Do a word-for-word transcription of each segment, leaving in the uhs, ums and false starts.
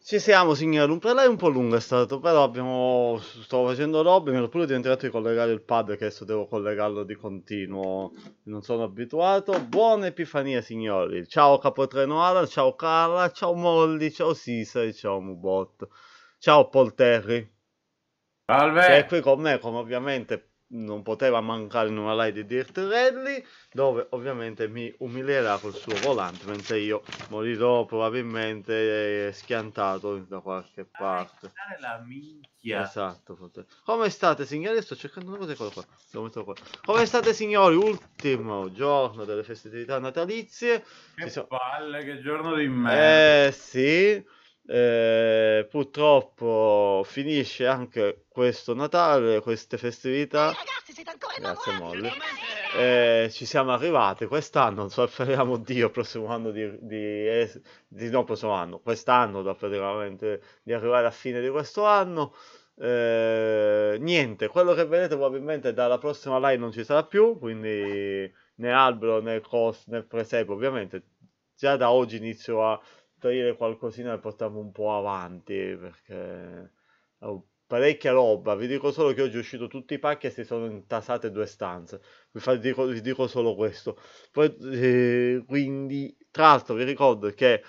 Ci siamo signori, un play un po' lungo è stato, però abbiamo, stavo facendo robe, mi ero pure dimenticato di collegare il pad che adesso devo collegarlo di continuo, non sono abituato. Buona Epifania signori, ciao Capotreno Alan, ciao Carla, ciao Molly, ciao Sisa e ciao Mubot, ciao Paul Terry, che è Salve! qui con me, come ovviamente non poteva mancare in una live di Dirt Rally, dove ovviamente mi umilierà col suo volante, mentre io morirò probabilmente eh, schiantato da qualche parte. Dai, la minchia! Esatto. Pote- Come state signori? Sto cercando una cosa qua. qua. Lo metto qua. Come state signori? Ultimo giorno delle festività natalizie. Ci Che sono... palle, che giorno di merda! Eh sì, eh, purtroppo finisce anche questo Natale, queste festività. Ragazzi, siete ancora Grazie innamorati? Molly. Eh, ci siamo arrivati quest'anno, speriamo Dio, il prossimo anno di, di, es- di no, prossimo anno, quest'anno da praticamente di arrivare a fine di questo anno. Eh, niente, quello che vedete probabilmente dalla prossima live non ci sarà più, quindi né albero né cos né presepe, ovviamente già da oggi inizio a togliere qualcosina e portarmi un po' avanti perché ho parecchia roba. Vi dico solo che oggi è uscito tutti i pacchi e si sono intasate due stanze. Vi, fa- dico, vi dico solo questo. Poi, eh, quindi, tra l'altro, vi ricordo che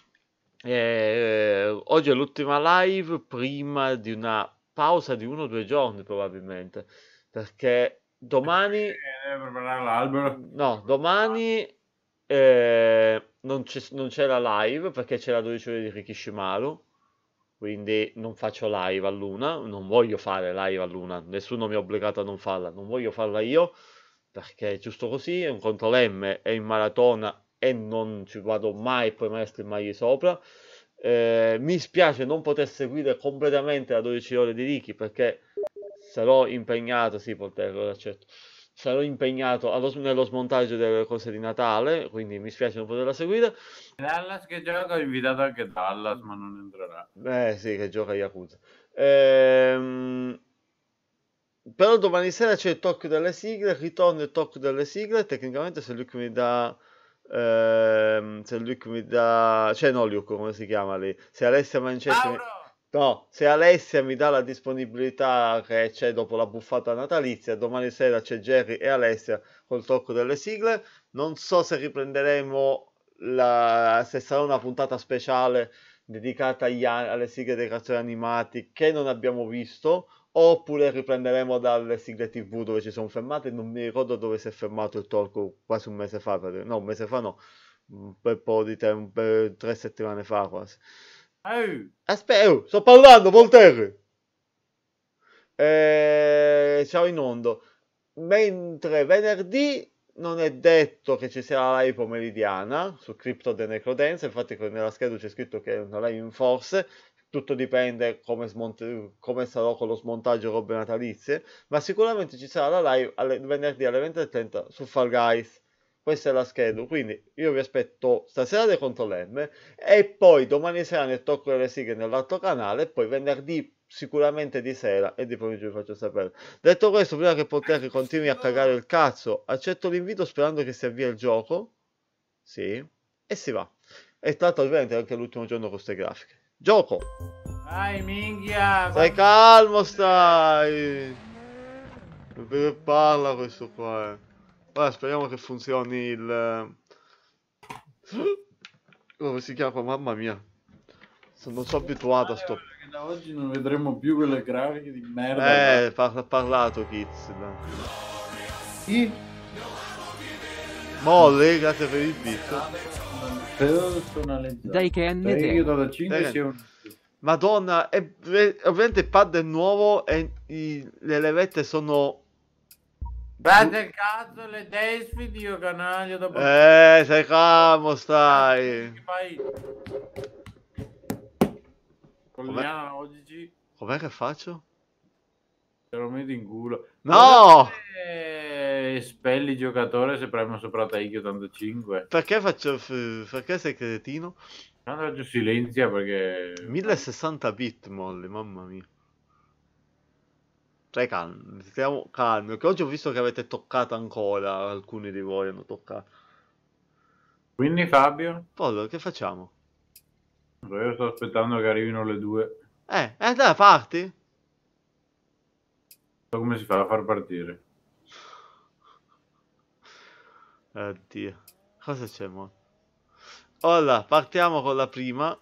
eh, oggi è l'ultima live prima di una pausa di uno o due giorni, probabilmente. Perché domani, Eh, deve preparare l'albero. no, domani eh, non c'è non c'è la live perché c'è la dodici ore di Rikishimaru. Quindi non faccio live a Luna, non voglio fare live a Luna, nessuno mi ha obbligato a non farla, non voglio farla io perché è giusto così, è un controlemme, è in maratona e non ci vado mai poi mai a streamargli sopra. Eh, mi spiace non poter seguire completamente la dodici ore di Ricky perché sarò impegnato, sì, Polterro, accetto. Sarò impegnato allo- nello smontaggio delle cose di Natale, quindi mi spiace non poterla seguire. Dallas che gioca, ho invitato anche Dallas, ma non entrerà. Eh sì, che gioca a Yakuza. Ehm, Però domani sera c'è il talk delle sigle, ritorno il talk delle sigle, tecnicamente se Luke mi dà... ehm, se Luke mi dà... cioè no Luke, come si chiama lì? Se Alessia Mancetti mi... Mauro! No, se Alessia mi dà la disponibilità che c'è dopo la buffata natalizia, domani sera c'è Jerry e Alessia col talk delle sigle. Non so se riprenderemo la... se sarà una puntata speciale dedicata agli an- alle sigle dei cartoni animati che non abbiamo visto, oppure riprenderemo dalle sigle T V dove ci sono fermate. Non mi ricordo dove si è fermato il talk quasi un mese fa, perché- no, un mese fa no, un bel po' di tempo, per tre settimane fa quasi. Ehi! Aspetta, oh, sto parlando, Voltaire! Eh, ciao Inondo. Mentre venerdì non è detto che ci sia la live pomeridiana su Crypto the Necrodance, infatti nella scheda c'è scritto che è una live in forze, tutto dipende come, smont- come sarò con lo smontaggio robe natalizie, ma sicuramente ci sarà la live alle- venerdì alle venti e trenta su Fall Guys. Questa è la scheda, quindi io vi aspetto stasera dei controlemme e poi domani sera nel tocco delle sigle nell'altro canale e poi venerdì sicuramente di sera e di pomeriggio vi faccio sapere. Detto questo, prima che Potter continui a cagare il cazzo, accetto l'invito sperando che si avvia il gioco. Sì. E si va. E tra l'altro ovviamente è anche l'ultimo giorno con queste grafiche. Gioco! Dai, minchia! Stai quando- calmo, stai! Che parla questo qua, eh. Ora speriamo che funzioni il... Come si chiama? Mamma mia. Sono- Non sono abituato a sto... Perché da oggi non vedremo più quelle grafiche di merda là. Eh, par- ha parlato Kids. Dai. Sì, Molly, grazie per il beat. personalizzato. Dai che N Perché io do da Dai cinque che- sia un... Madonna, e, e- ovviamente il pad è nuovo e i- le levette sono... Guarda il cazzo, le Daysfeed io canaglio dopo... Eh, sei calmo, stai. Che fai? Con Com'è? Liana oggi Com'è che faccio? te lo metti in culo. No! E spelli giocatore se premo sopra Taiki ottantacinque. Perché faccio... f- Perché sei cretino? Allora giù silenzia perché... mille sessanta bit, Molly, mamma mia. Stai calmo, stiamo calmi, che oggi ho visto che avete toccato ancora, alcuni di voi hanno toccato. Quindi Fabio? Poi, che facciamo? Io sto aspettando che arrivino le due. Eh, eh dai, parti? So come si fa a far partire. Oddio. Cosa c'è mo? Ora, partiamo con la prima.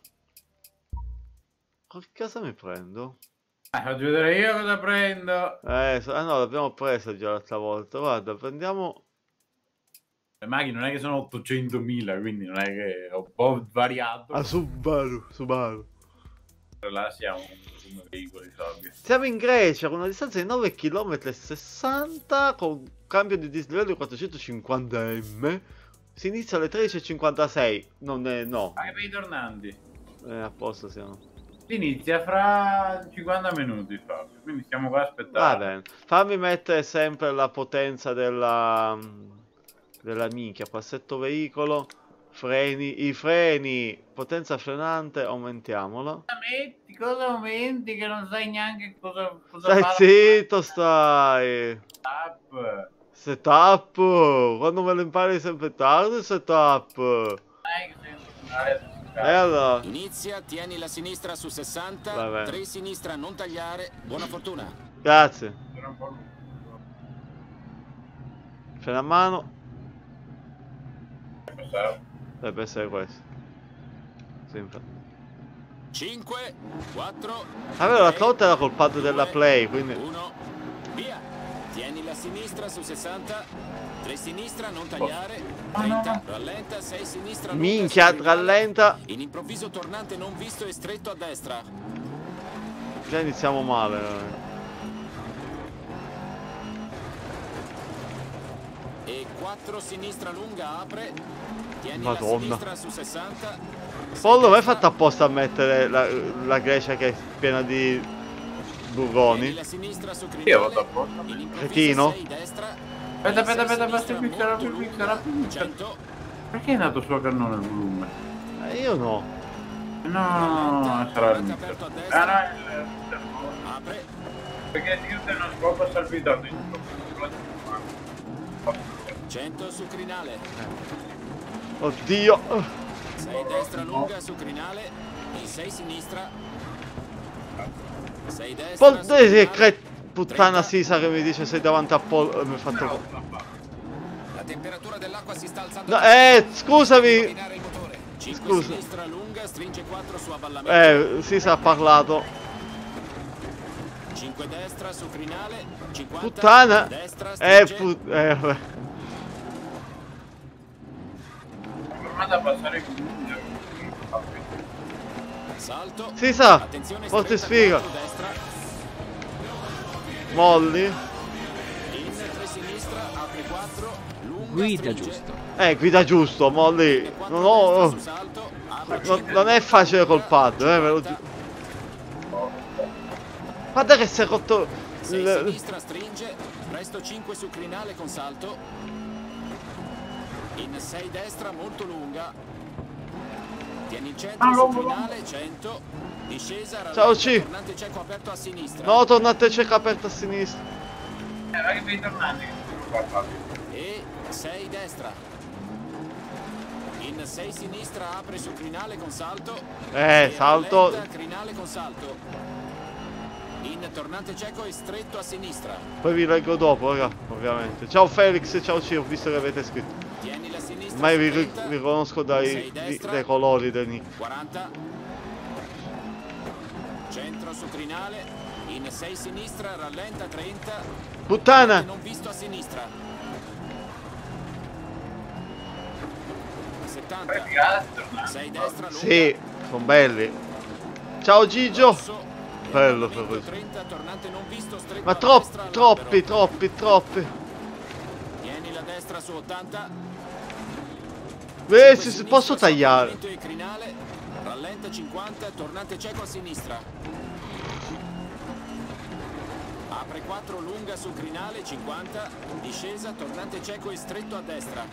Che cosa mi prendo? Eh, faccio vedere io cosa prendo. Eh, so- ah no, l'abbiamo presa già l'altra volta. Guarda, prendiamo... Le macchine non è che sono ottocentomila, quindi non è che ho un po' variato. Ah, Subaru, Subaru. Là siamo come veicoli sabbia. Siamo in Grecia con una distanza di nove chilometri e sessanta con cambio di dislivello quattrocentocinquanta metri. Si inizia alle tredici e cinquantasei. Non è... no. Anche per i tornanti. Eh, a posto siamo. Si inizia fra cinquanta minuti, Fabio. Quindi stiamo qua a Va aspettare. bene. Fammi mettere sempre la potenza della... della minchia. Passetto veicolo. Freni. I freni. Potenza frenante. Aumentiamola. Cosa metti? Cosa aumenti che non sai neanche cosa, cosa Stai fa la zitto, stai. app? Setup. Quando me lo impari sempre tardi il setup. Non è che sei andare E allora. Inizia, tieni la sinistra su sessanta, Vabbè. tre sinistra, non tagliare, buona fortuna. Grazie. a un po' lungo. Freno a mano. Passare. Dovrebbe essere questo. Sì, infatti. cinque, quattro, Avevo l'altra volta era col pad della Play, quindi... uno, via. Tieni la sinistra su sessanta, tre sinistra, non tagliare, trenta, rallenta, sei sinistra, lunga, Minchia, sul finale. rallenta. In improvviso tornante non visto e stretto a destra. Già iniziamo male. E quattro sinistra lunga, apre. Tieni Madonna. la sinistra su sessanta. Pollo, non è fatta apposta a mettere la, la Grecia che è piena di burroni. La sinistra su Io vado apposta. Cretino. Aspetta, aspetta, aspetta, aspetta, più piccolo, più piccolo, più piccolo. Perché è nato su a cannone il volume? Eh, io no. No, sarà il mixer. Ah no, è il... Apre. Perché io se non può passare più tardi. cento su crinale. Oddio. sei destra lunga su crinale. In sei sinistra. sei destra. Pol- su eh, crinale. cre- puttana Sisa che mi dice sei davanti a Pollo. Mi ha fatto... La temperatura dell'acqua si sta alzando. No, eh, scusami. Rovinare il motore. cinque Scusa. sinistra lunga, stringe quattro su avvallamento. Eh, Sisa ha parlato. cinque destra su crinale. cinquanta. Puttana. Destra, Eh, stringe. put- eh, vabbè. Tornate a passare qui. Salto. Sisa, Attenzione, forte stretta, sfiga. quattro destra. Molli. In tre sinistra, apre quattro. Lunga, Guida stringe. giusto. Eh, guida giusto, Molli. quattro Non ho... destra su salto, apre Non, cinque. non è facile col pad, eh, ve lo dico. Guarda che si è rotto sei il... sinistra stringe, presto cinque su crinale con salto. In sei destra molto lunga. Tieni il centro su crinale, cento. Discesa, Ciao, rallenta, C. tornante cieco aperto a sinistra. No, tornate cieca aperta a sinistra. Eh, ma che bei tornanti che sono qua, Fabio. E sei destra. In sei sinistra apre su crinale con salto. Eh, E salto. rallenta, crinale con salto. In tornante cieco e stretto a sinistra. Poi vi leggo dopo, raga, ovviamente. Ciao Felix, ciao C, ho visto che avete scritto. Tieni la sinistra. Ormai vi su ri- trenta. riconosco dai, sei di- destra. dai colori del nick. quaranta. Centro su crinale. In sei sinistra, rallenta trenta. Puttana! Non visto a sinistra. settanta. Poi figata, tornanti. sei destra lunga. Sì, sono belli. Ciao Gigio! Rosso. Bello, Allenamento però. trenta, tornante non visto, stretto Ma a troppi, destra, troppi, all'albero. troppi, troppi. Tieni la destra su ottanta. Eh, cinque si, si sinistra, posso tagliare. saltamento e crinale. Rallenta cinquanta, tornante cieco a sinistra. Apre quattro lunga su crinale, cinquanta. Discesa, tornante cieco e stretto a destra.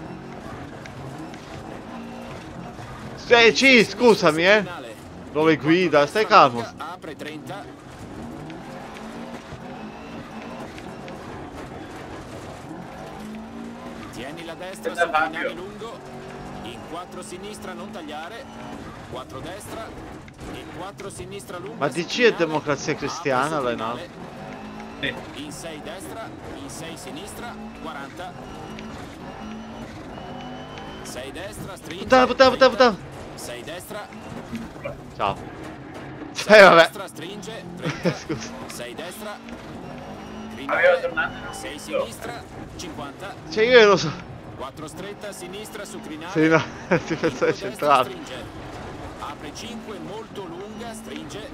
Eh, C, scusami, eh. Crinale. Dove guida? Stai calmo. Apre trenta. Tieni la destra Aspetta, sul crinale Fabio. lungo. In quattro sinistra non tagliare, quattro destra e quattro sinistra lunga. Ma D C è democrazia cristiana, lei no? Sì. In sei destra, in sei sinistra, quaranta. sei destra, stringe. Puttana, puttana, puttana, puttana. sei destra. Ciao. Eh vabbè. Destra stringe, trenta. Scusa. sei destra. Aveva tornato in un sei punto. sinistra, cinquanta. Cioè io lo so. quattro stretta, sinistra su crinale. Sì, no, ti pensavo cinque centrale. destra, stringe. Apre cinque, molto lunga, stringe.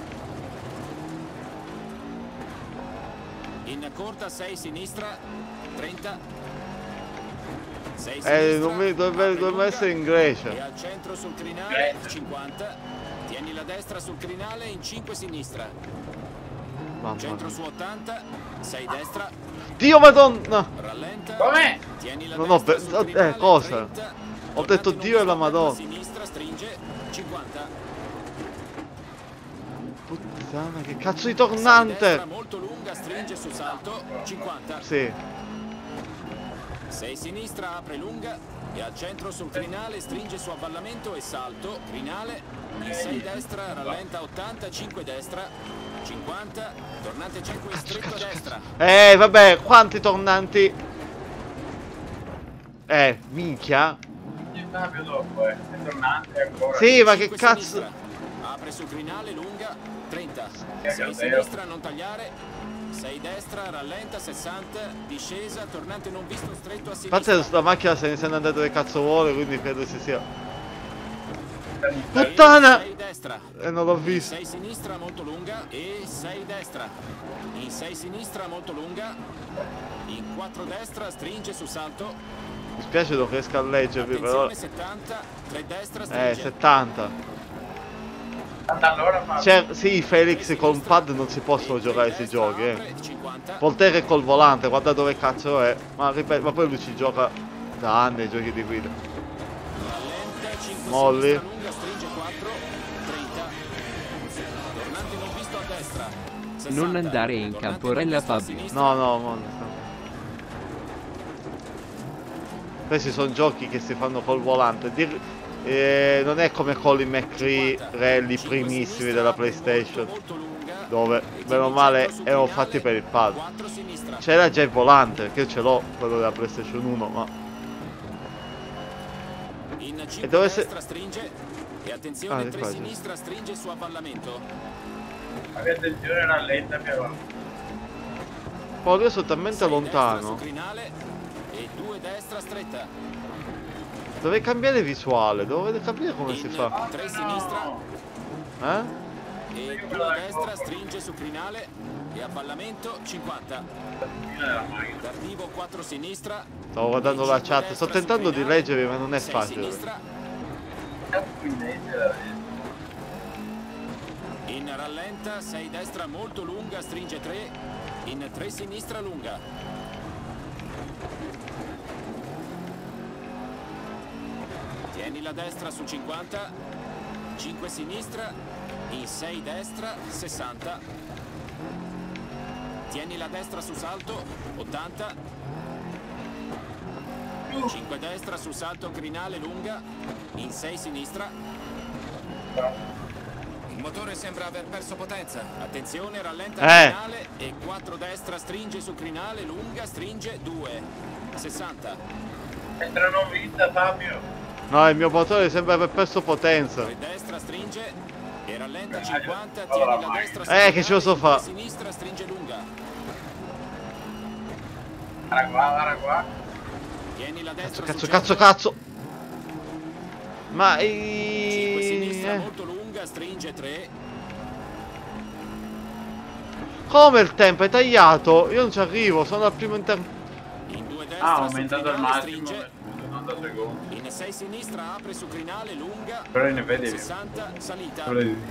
In corta sei sinistra, trenta. sei sinistra. Eh, non mi, dovrebbe, apre dovrebbe lunga, essere in Grecia. E al centro sul crinale, Grecia. cinquanta. Tieni la destra sul crinale in cinque sinistra. Mamma Centro mia. su ottanta, sei destra. Dio madonna! Rallenta. Com'è? Tieni la Non ho destra pe- sul eh, crinale, cosa? trenta. Ho detto Tornate Dio e non la visto, Madonna. sinistra stringe, cinquanta. Puttana, che cazzo di Sei destra tornante! molto lunga, stringe su salto, cinquanta. Sì. sei sinistra, apre lunga e al centro sul crinale stringe su avvallamento e salto, crinale. In sei destra, rallenta ottanta, cinque destra, cinquanta. Tornante cinque stretto a destra. Eh, vabbè, quanti tornanti? Eh, minchia. Il cambio dopo, eh. È tornante ancora. Sì, ma che cinque cazzo? sinistra. Apre sul crinale lunga, trenta. Che sei caldeo. sinistra, non tagliare. sei destra, rallenta, sessanta. Discesa, tornante non visto, stretto a A sinistra. parte la macchina se ne sta andando dove cazzo vuole, quindi credo si sia. E Puttana! sei destra. E non l'ho In visto. sei sinistra molto lunga e sei destra. In sei sinistra molto lunga. In quattro destra stringe su salto. Mi spiace non riesco a leggervi, però. Attenzione settanta, tre destra Eh, stringe. settanta. Allora fa. Cioè, sì, Felix Sei con sinistra. pad non si possono E giocare tre questi destra, giochi, eh. apre, cinquanta. Volterra col volante, guarda dove cazzo è. Ma ripeto, ma poi lui ci gioca da anni ai giochi di guida. Rallenta, cinque Molli. sinistra lunga, stringe quattro, trenta. Tornante non visto a destra. sessanta. Non andare in Tornante camporella, non visto a Fabio. sinistra. No, no, no. no. Questi sono giochi che si fanno col volante. Dir- eh, non è come Colin McRae Rally primissimi della PlayStation, dove bene o male erano fatti per il pad. C'era già il volante, perché io ce l'ho quello della PlayStation uno, ma E dove dove se- destra stringe e Ah, attenzione di tre qua, sì. sinistra stringe su avvallamento. Ma che attenzione, rallenta però. poi io sono talmente sei destra su lontano. crinale e due destra stretta. Dovrei cambiare visuale, dovrei capire come si In fa. tre sinistra Eh? e due destra stringe su crinale e avvallamento cinquanta. Fine della macchina. D'arrivo quattro sinistra. Stavo guardando e la cinque chat, sto destra su tentando di crinale, leggervi ma non è sei facile. sinistra. Cazzo, in mente la vedo. In rallenta sei destra molto lunga stringe tre. In tre sinistra lunga. Tieni la destra su cinquanta, cinque sinistra, in sei destra, sessanta. Tieni la destra su salto, ottanta. cinque destra su salto crinale lunga, in sei sinistra. Il motore sembra aver perso potenza. Attenzione, rallenta Eh. crinale e quattro destra stringe su crinale lunga, stringe due. sessanta. Entra non vinta, Fabio. No, il mio motore sembra aver perso potenza. tre destra stringe e rallenta Eh, cinquanta, allora, tieni la vai. destra su Eh, che crinale, ce lo so fa. sinistra stringe lunga. Guarda qua, guarda qua. Tieni la destra Cazzo, su cazzo, cento, cazzo. Ma cinque sinistra i... molto lunga, stringe tre. Come il tempo è tagliato? Io non ci arrivo, sono al primo inter... In due destra Ah, ho su aumentato al crinale, massimo. stringe. settanta secondi. In sei sinistra apre su crinale lunga. Però ne vedi. sessanta salita.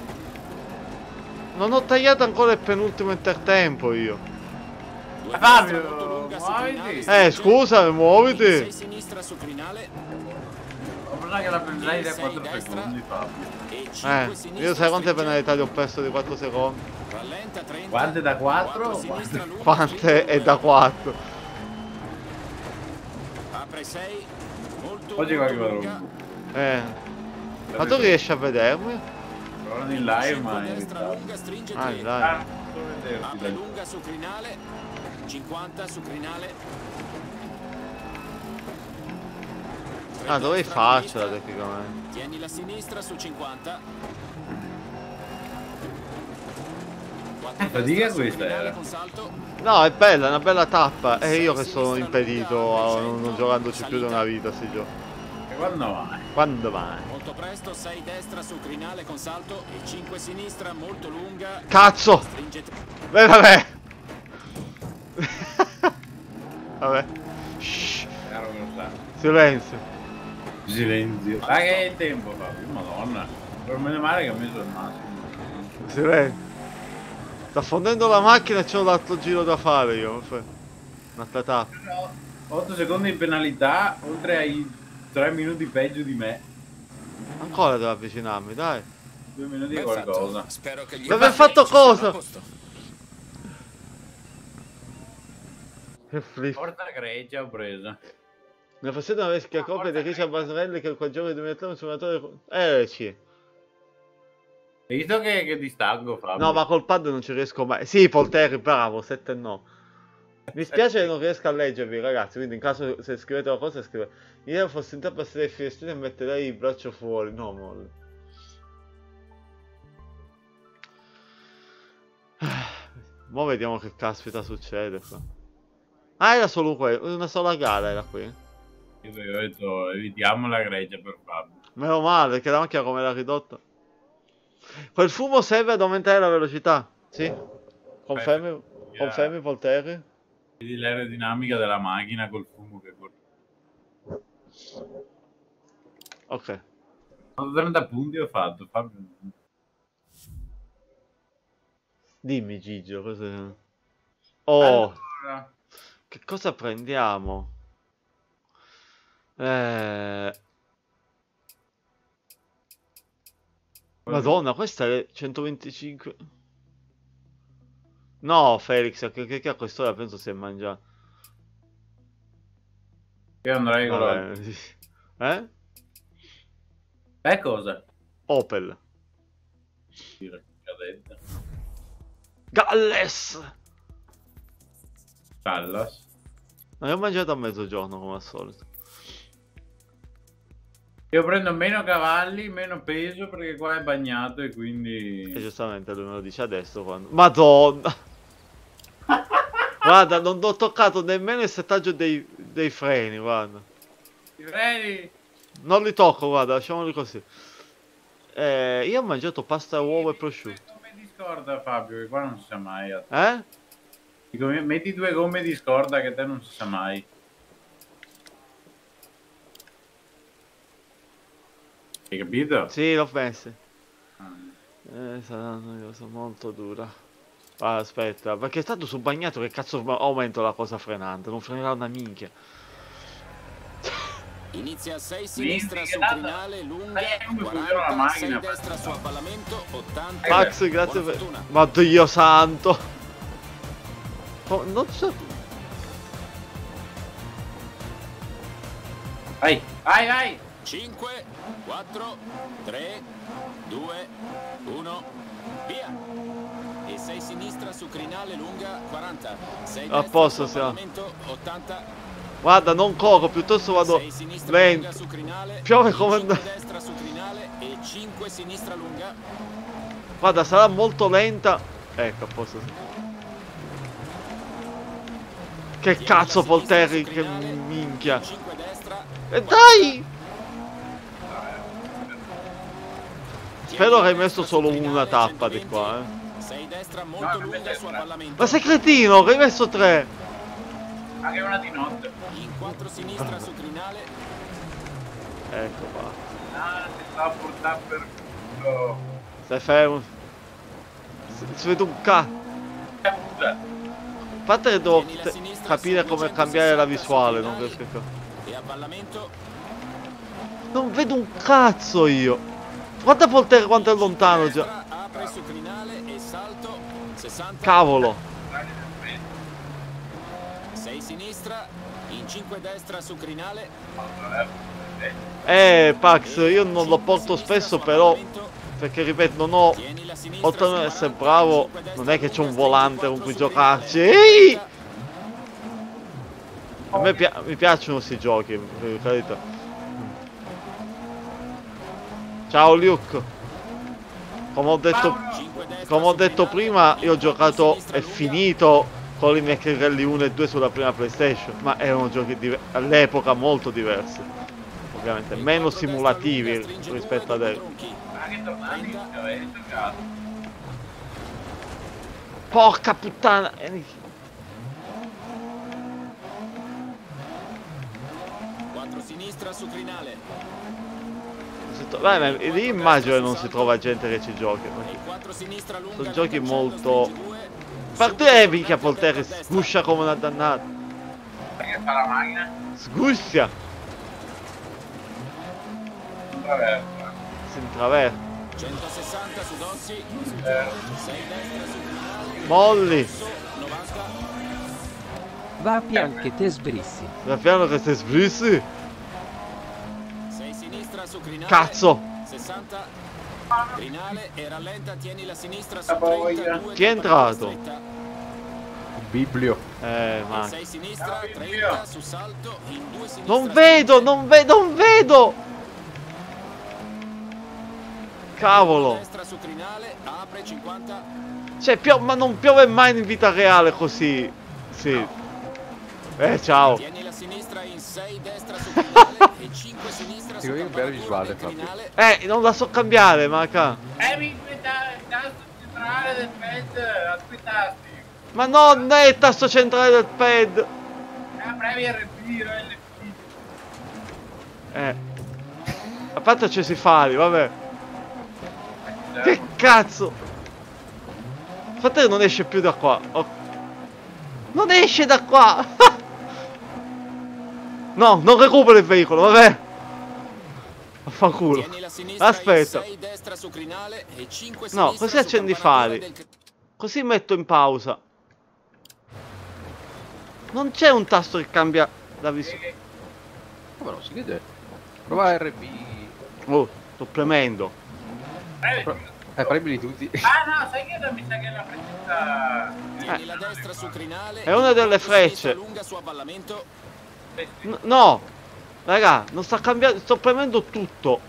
Non ho tagliato ancora il penultimo intertempo io. Due Fabio, destra molto lunga su muoviti. crinale, Eh, stringe. scusa, In muoviti. sei sinistra su crinale Ho pensato che la prenderai da sei quattro destra. secondi, Fabio. e cinque Eh, sinistra. io sai quante stringe. penalità gli ho perso di quattro secondi? Rallenta trenta. Quante da quattro? quattro sinistra lunga, Quante stringe è due. da quattro? Apre sei. Molto, Oggi molto qualche lunga. Eh. Ma tu riesci a vedermi? Guarda in live, ma cinque in destra realtà. lunga, stringe Ah, in tre. live. Ah, non posso vederti. Apre dai. lunga su crinale, cinquanta su crinale. Ah, dovrei Destra, farcela sinistra. tecnicamente. Tieni la sinistra su cinquanta. Eh, fatica Destra su questa crinale era. con salto. No, è bella, è una bella tappa. E io che sono Sinistra impedito, lunga, a- non, trecento, non giocandoci più di una salita. vita, sti giochi. E quando vai? Quando mai? Molto presto, sei destra su crinale con salto e cinque sinistra molto lunga. Cazzo! Stringe tre. Beh, vabbè. Vabbè. Shh, Caro che lo sa. silenzio. Silenzio. Ma che tempo, Fabio? Madonna. Per meno male che ho messo il massimo. Silenzio. Sta fondendo la macchina e c'ho l'altro giro da fare io. Un'altra tappa. otto secondi di penalità, oltre ai tre minuti peggio di me. Ancora devo avvicinarmi, dai. due minuti e Ben qualcosa. fatto. Spero che gli Ma aver effetti fatto ci siano cosa? a posto. Che flip. Porta Grecia ho preso. Nella faccenda una vecchia copia di Richard Basarelli che quel giorno di duemilatré un simulatore. Eh, sì. Hai visto che, che distacco, Fabio? No, ma col pad non ci riesco mai. Sì, Polteri, bravo, sette no. Mi spiace che non riesco a leggervi, ragazzi. Quindi, in caso se scrivete qualcosa, scrivete. Io fossi in te passerei il finestrino e metterei il braccio fuori. No, molle. Mo' vediamo che caspita succede qua. Ah, era solo quello. Una sola gara era qui. Io avevo detto evitiamo la Grecia per Fabio. Meno male, perché la macchina come l'ha ridotta. Quel fumo serve ad aumentare la velocità. Sì. Confermi, confermi Polteri? Vedi l'aerodinamica della macchina col fumo che corre. Ok. trenta punti ho fatto, Fabio. Dimmi Gigio, cosa... Oh, Allora, che cosa prendiamo? Eh... Madonna, questa è centoventicinque... No, Felix, che, che, che a quest'ora penso si è mangiato. io andrei con la... Vabbè, sì. Eh? Eh cosa? Opel. Cadetta. Galles! Callas. Non ho mangiato a mezzogiorno come al solito. Io prendo meno cavalli, meno peso perché qua è bagnato e quindi... E giustamente lui me lo dice adesso quando... Madonna! Guarda, non ho toccato nemmeno il settaggio dei, dei freni, guarda. I freni! Non li tocco, guarda, lasciamoli così. Eh, io ho mangiato pasta, uovo e prosciutto. Come di scorda, Fabio, che qua non si sa mai. Eh? Dico, metti due gomme di scorda che te non si sa mai. Hai capito? Sì, l'ho messo. Ah. Eh, sarà una cosa molto dura. Ah, aspetta, perché è stato sul bagnato, che cazzo aumento la cosa frenante? Non frenerà una minchia. Inizia a sei sinistra su Minchia, crinale, lunga, eh, come funziona la quaranta, macchina, sei destra su avvallamento, ottanta. Max, grazie Buona per... fortuna. Ma Dio santo! Oh, non so... Vai, vai, vai! cinque, quattro, tre, due, uno, via! E sei sinistra su crinale, lunga, quaranta. sei A destra posto su siamo. avvallamento, ottanta. Guarda, non corro, piuttosto vado sei sinistra lunga lento. su crinale, Piove come... cinque destra su crinale e cinque sinistra lunga. Guarda, sarà molto lenta. Ecco, a posto. Che Tieni cazzo, la sinistra Polteri, su che crinale, minchia. cinque destra. E dai! Spero che hai messo solo una tappa di qua, eh. sei destra molto No, lunga su avvallamento. Ma sei cretino, che hai messo tre! Anche una di notte. In quattro sinistra su crinale. Ecco qua. Ah, ti sta a portare per culo. Stai fermo. Si, si vede un ca... A parte che devo Tieni la te- sinistra capire su come cambiare la visuale, non duecentosessanta riesco a... E avvallamento. Non vedo un cazzo io! Guarda Polteri quanto è lontano già! Destra, apre su crinale e salto. sessanta. Cavolo! sei sinistra. In cinque destra su crinale. Eh, Pax, io non lo porto spesso, però, perché ripeto, non ho, oltre ad essere bravo, non è che c'ho un volante con cui giocarci. Ehi! A me pi mi piacciono questi giochi, per carità. Ciao Luke. Come ho detto, come ho detto prima, io ho giocato e finito con i Mac Rally uno e due sulla prima PlayStation, ma erano giochi all'epoca molto diversi, ovviamente, meno simulativi rispetto ad adesso. Porca puttana! quattro sinistra su crinale. Beh, lì immagino che non si trova gente che ci giochi. Sono giochi molto... Parte minchia Polterri, sguscia come una dannata. Perché fa la macchina? Sguscia! Intraversa. Si intraversa. centosessanta su Dossi. Eh. sei destra su crinale. Molli! novanta. Va a piano che te sbrissi. Da piano che sei sbrissi? sei sinistra su crinale. Cazzo! sessanta. Crinale e rallenta, tieni la sinistra su Capoia. trentadue. Chi è entrato? Biblio. Eh, ma... sei sinistra, trenta su salto, in due sinistra. Non vedo, non vedo, non vedo! Cavolo! Destra su crinale, apre cinquanta. Cioè, pio ma non piove mai in vita reale così. Sì. Eh, ciao. Tieni la sinistra in sei destra su crinale e cinque sinistra su Dico io un bel visuale, crinale. Eh, non la so cambiare, maca. Eh, mi aspettare il tasto centrale del pad, aspettasti. Ma non è il tasto centrale del pad. Eh, previ R P, L P. Eh. A parte accesi i fari, vabbè. Che cazzo? Infatti non esce più da qua. Oh. Non esce da qua. No, non recupero il veicolo, vabbè. Affanculo. Aspetta. No, così accendi i fari. Così metto in pausa. Non c'è un tasto che cambia la visione. Come no, si vede? Prova R P. Oh, sto premendo. Previ. Eh, premi tutti. Ah, no, sai che mi sa che la freccetta... Tieni la destra su crinale. È una delle frecce. Lunga su avvallamento. N no, raga, non sta cambiando. Sto premendo tutto.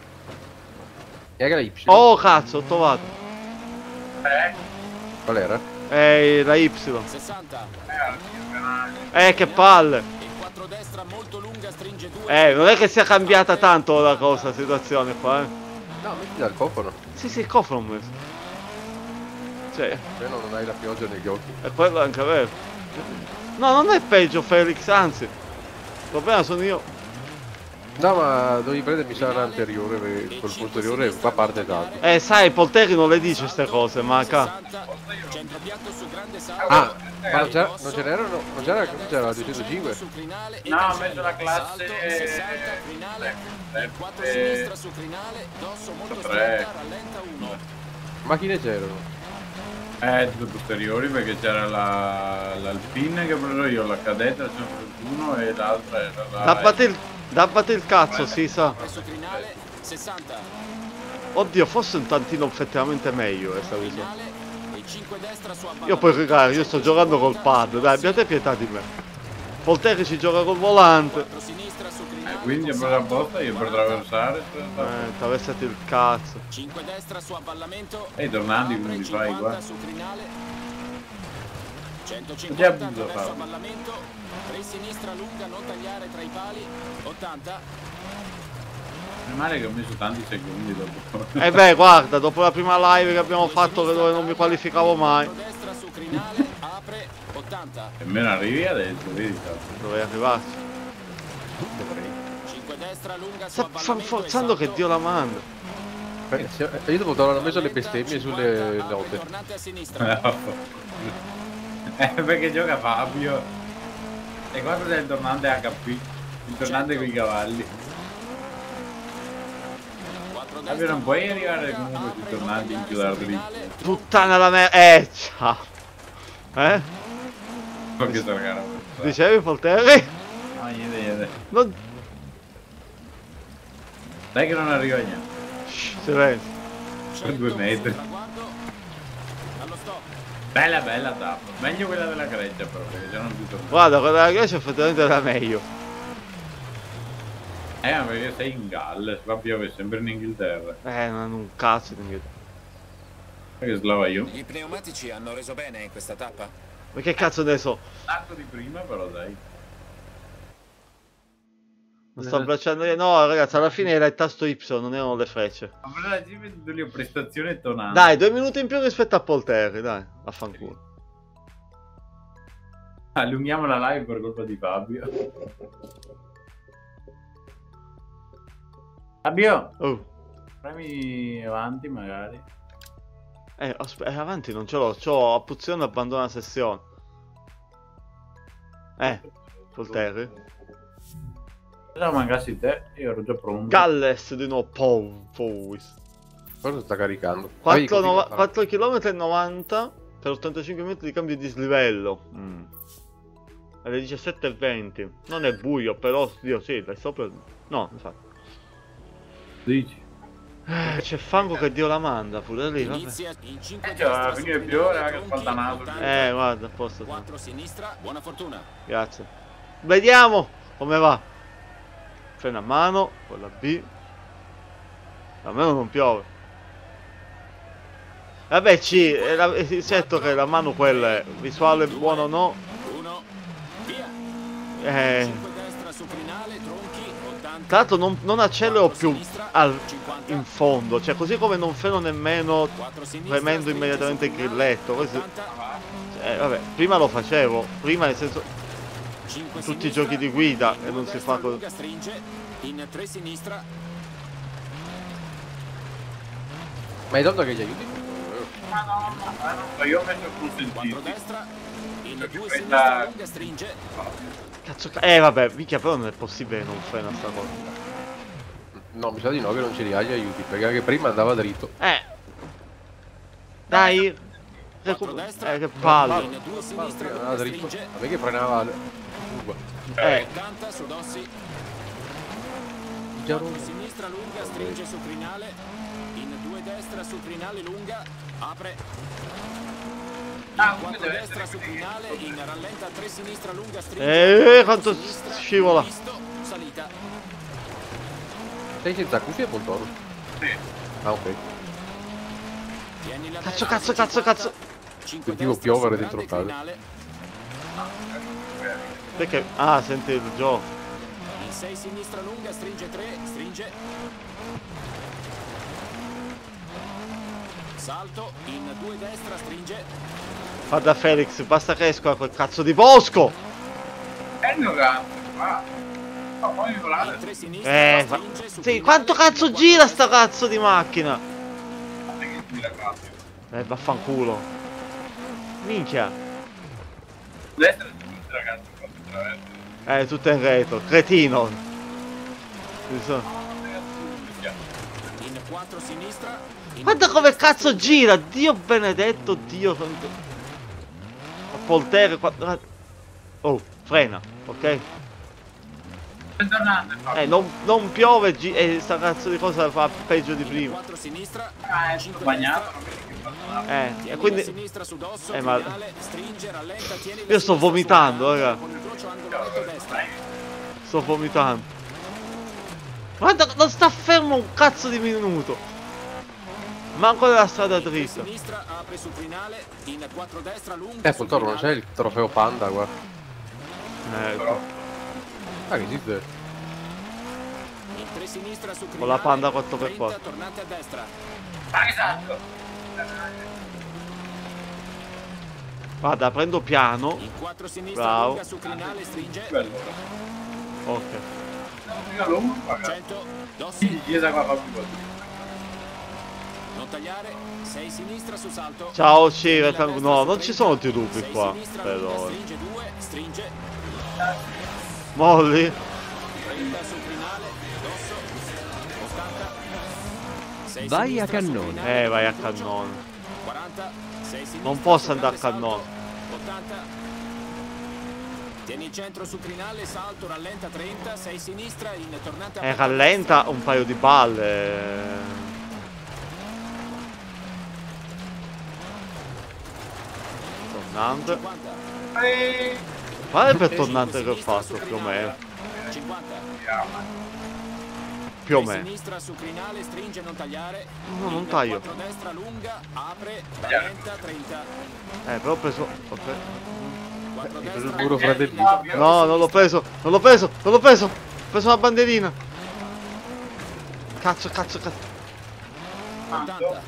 E la Y. Oh, cazzo, ho trovato. Eh? Qual era? Eh, la Y. sessanta. Eh, che palle. E quattro destra molto lunga, stringe due. Eh, non è che sia cambiata tanto la cosa, la situazione qua, eh. No, metti dal cofano. Sì, sì, il cofano ho messo. Cioè, Se no non hai la pioggia negli occhi. è quello anche vero. No, non è peggio Felix, anzi. Il problema sono io. No, ma dovevi prendermi sa l'anteriore, perché col posteriore qua parte tanto. Eh, sai, Polterri non le dice queste cose, maca. Centropiatto su grande salto. Ah, ma non c'era, non ce n'erano, non c'era, non c'era la duecentocinque? Su crinale e No, ho cancello. messo la classe... Salto, sessanta, crinale. Eh, quattro eh, sinistra su crinale, dosso molto tre. stretta, rallenta uno. Macchine c'erano. Eh, tutte posteriori perché c'era la, l'Alpine che ho preso io, la cadetta, il centotrentuno e l'altra era la... Dappati il, dappati il cazzo, si sa. Su crinale, sessanta. Oddio, forse un tantino effettivamente meglio questa visione. Crinale e cinque destra su avvallamento. Io poi, raga, io sto giocando col pad, dai, abbiate pietà di me. Polterri ci gioca col volante. quattro sinistra su Eh, crinale. quindi ho preso apposta io per attraversare. Eh, t'avessati il cazzo. cinque destra su avvallamento. E i tornanti Apre quindi fai qua. cinquanta su crinale. Già centocinquanta appunto attraverso fatto. avvallamento. tre sinistra lunga, non tagliare tra i pali. ottanta. Meno male che ho messo tanti secondi dopo. E eh beh, guarda, dopo la prima live che abbiamo fatto dove non mi qualificavo mai, quattro destra su crinale, apre ottanta. E me ne arrivi adesso, vedi? dovrei arrivarci. cinque destra lunga su Sta avvallamento. fa- forzando che Dio la manda. Eh, se- eh, io dopo hanno messo le bestemmie sulle note. Tornante a sinistra. Eh, perché gioca Fabio. E qua c'è il tornante H P. Il tornante con i cavalli. quattro Fabio destra non puoi molto arrivare lunga, comunque sul apre, tornante in non chiudere tagliare dritto. crinale, Puttana la merda. Eh, ciao. Eh? Perché sta gara? Dicevi Polterri? No, niente, niente. Non... Dai che non arriva niente. Shh, silenzio. Per due metri. Allo stop. Bella bella tappa. Meglio quella della Grecia però, perché già non più tornato. Guarda, quella della Grecia effettivamente era meglio. Eh, ma perché sei in Galles, qua piove sempre in Inghilterra. Eh, non hanno un cazzo di Inghilterra. Che slava io? I pneumatici hanno reso bene in questa tappa? Ma che cazzo ne so? Tanto di prima però dai. Non sto abbracciando io. No, ragazzi, alla fine era il tasto Y, non erano le frecce. Ma per la G P delle prestazione tonante. Dai, due minuti in più rispetto a Polterri, dai, affanculo. Allunghiamo la live per colpa di Fabio. Fabio, Oh. premi avanti magari. Eh, aspetta, eh, avanti non ce l'ho, c'ho opzione abbandona la sessione. Eh, Polterri. Se mancassi te, io ero già pronto. Galles di nuovo, Pou, Powis. Cosa sta caricando? Vai, continua. quattro chilometri e novanta per ottantacinque minuti di cambio di dislivello. Mm. Alle diciassette e venti. Non è buio, però, Dio, sì, dai sopra. No, infatti. Dici? Eh, c'è fango che Dio la manda pure lì, vabbè. Inizia in cinque Eh, cioè, alla destra fine sul è più ora finale, che tronchi, falta naso. ottanta, Eh, guarda, a posto. quattro sinistra, buona fortuna. Grazie. Vediamo come va. Freno a mano, con la B. Almeno non piove. Vabbè, sì, è, la, è certo che la mano quella è. Visuale buono o no. uno, via. Eh, cinque destra su crinale, tronchi, ottanta. tra l'altro non, non accelero più sinistra, al, cinquanta. in fondo. Cioè, così come non freno nemmeno quattro sinistra, premendo stringe immediatamente il su crinale, grilletto. Così, ottanta. eh, vabbè, prima lo facevo. Prima nel senso... cinque tutti i sinistra, giochi di guida in e due non si destra, fa così. lunga, stringe, in tre sinistra, Ma hai detto che gli aiuti? Ma no, ma no, io ho messo il quattro consentito. destra, in due Questa- sinistra, lunga, stringe, Cazzo, ca- eh vabbè, minchia, però non è possibile non frena sta cosa. No, mi sa di no che non ce li ha gli aiuti, perché anche prima andava dritto. Eh. Dai. quattro Recu- destra, eh, che palle. in due sinistra, Andava lunga, dritto. stringe, A me che frenava la curva. Eh. ottanta su Dossi, Già quattro sinistra, lunga, stringe su crinale, in due destra su crinale, lunga, apre, Ah, quattro deve destra essere su così. crinale, in rallenta tre sinistra, lunga, stringe, Eh, quanto sinistra, scivola. visto, salita, Sei senza cuffie e Poltoro? Sì. Ah, ok. tieni la Cazzo, destra cazzo, su cazzo, cazzo. cinque Sentivo destra piovere su dentro grande casa. crinale, Perché? Ah, senti il gioco. in sei sinistra, lunga, stringe tre, stringe, salto, in due destra, stringe, Fa da Felix, basta che esco da quel cazzo di bosco. È il mio gatto, va. Ma poi in volare. tre sinistra, Eh, fa... stringe, su sì, crinale, quanto cazzo in gira quattro sta cazzo di macchina? Non è che gira cazzo. Eh, vaffanculo. Minchia. Destra e sinistra, ragazzi, quando attraverso. Eh, tutto in retro. Cretino. Ci sono- in quattro sinistra, in Guarda due come destra, cazzo stringe, gira, Dio benedetto, Dio santo. Polterri, qua- oh, frena, ok? Bentornate, Fabio. Eh, non, non piove gi- e sta cazzo di cosa fa peggio di in prima. quattro sinistra, Ah, è cinque tutto bagnato, destra, non vedi che fa male. Eh, e tieni la quindi sinistra su dosso, Eh, ma- crinale, stringe, rallenta, tieni la Io sto sinistra vomitando, su raga. con il crocio angolo retto destra. sto vomitando. Guarda, non sta fermo un cazzo di minuto. Manco nella strada In tre dritta. sinistra apre su crinale, in quattro destra lunga, Eh, Poltoro, non c'è il trofeo panda qua. Ecco, Ah, che esiste? in tre sinistra su crinale, Con la Panda quattro per quattro. trenta, tornate a destra. Ah, esatto. guarda, prendo piano. In quattro sinistra Bravo. lunga su crinale, stringe, Quello. Ok. Io lungo, magari. cento, Dossi, Chiesa qua, Fabio. non tagliare, sei sinistra su salto. Ciao, ci Tieni la rettang- destra No, su non ci trenta, sono dirupi sei qua. sinistra Per lunga, ora. stringe due, stringe, Molli. trenta su crinale, dosso, ottanta, sei Vai a sinistra su cannone. crinale, Eh, vai a incrocio, cannone. quaranta, sei sinistra Non posso su andare a grande cannone. salto, ottanta, Tieni il centro sul crinale, salto, rallenta trenta, sei sinistra in tornante a Eh, rallenta un paio di balle. Tornante. cinquanta. Quale per tornante che ho fatto più o meno? cinquanta. Più o Sei meno. sinistra su crinale, stringe, non tagliare. No, non In taglio. quattro destra lunga, apre, rallenta trenta. Eh, però ho preso. ho pre- quattro preso destra. il muro fratellino. tornante No, non l'ho preso, non l'ho preso, non l'ho preso. Ho preso la bandierina. Cazzo, cazzo, cazzo. ottanta.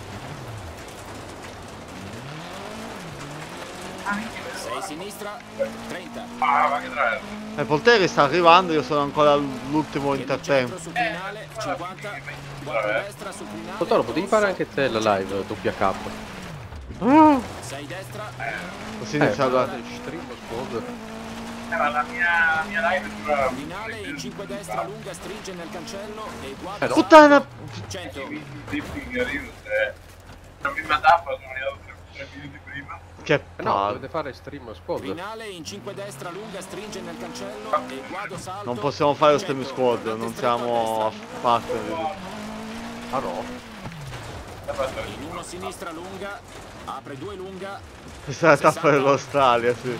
sei sinistra, trenta. Ah, ma che traverso. Eh, Polteri sta arrivando, io sono ancora all'ultimo Tieni il intertempo. centro su crinale, cinquanta. quattro destra su crinale. Totoro, potevi fare anche te la live doppia K. Uh, sei destra. così Eh, inizia ma a... stream squad. Eh, ma la mia, la mia live dura... Crinale in cinque destra lunga, stringe nel cancello e guarda. Eh, no. Puttana! cento. I clipping che arrivo, se... La prima tappa sono arrivato tre minuti prima. Che Eh no, palle. dovete fare stream squad. Crinale in cinque destra lunga, stringe nel cancello e guado salto. Non possiamo fare lo stream cento. squad, Tornante non stretto a siamo a destra. parte. Ah no? In uno sinistra lunga, apre due lunga. Questa è la tappa dell'Australia, sì.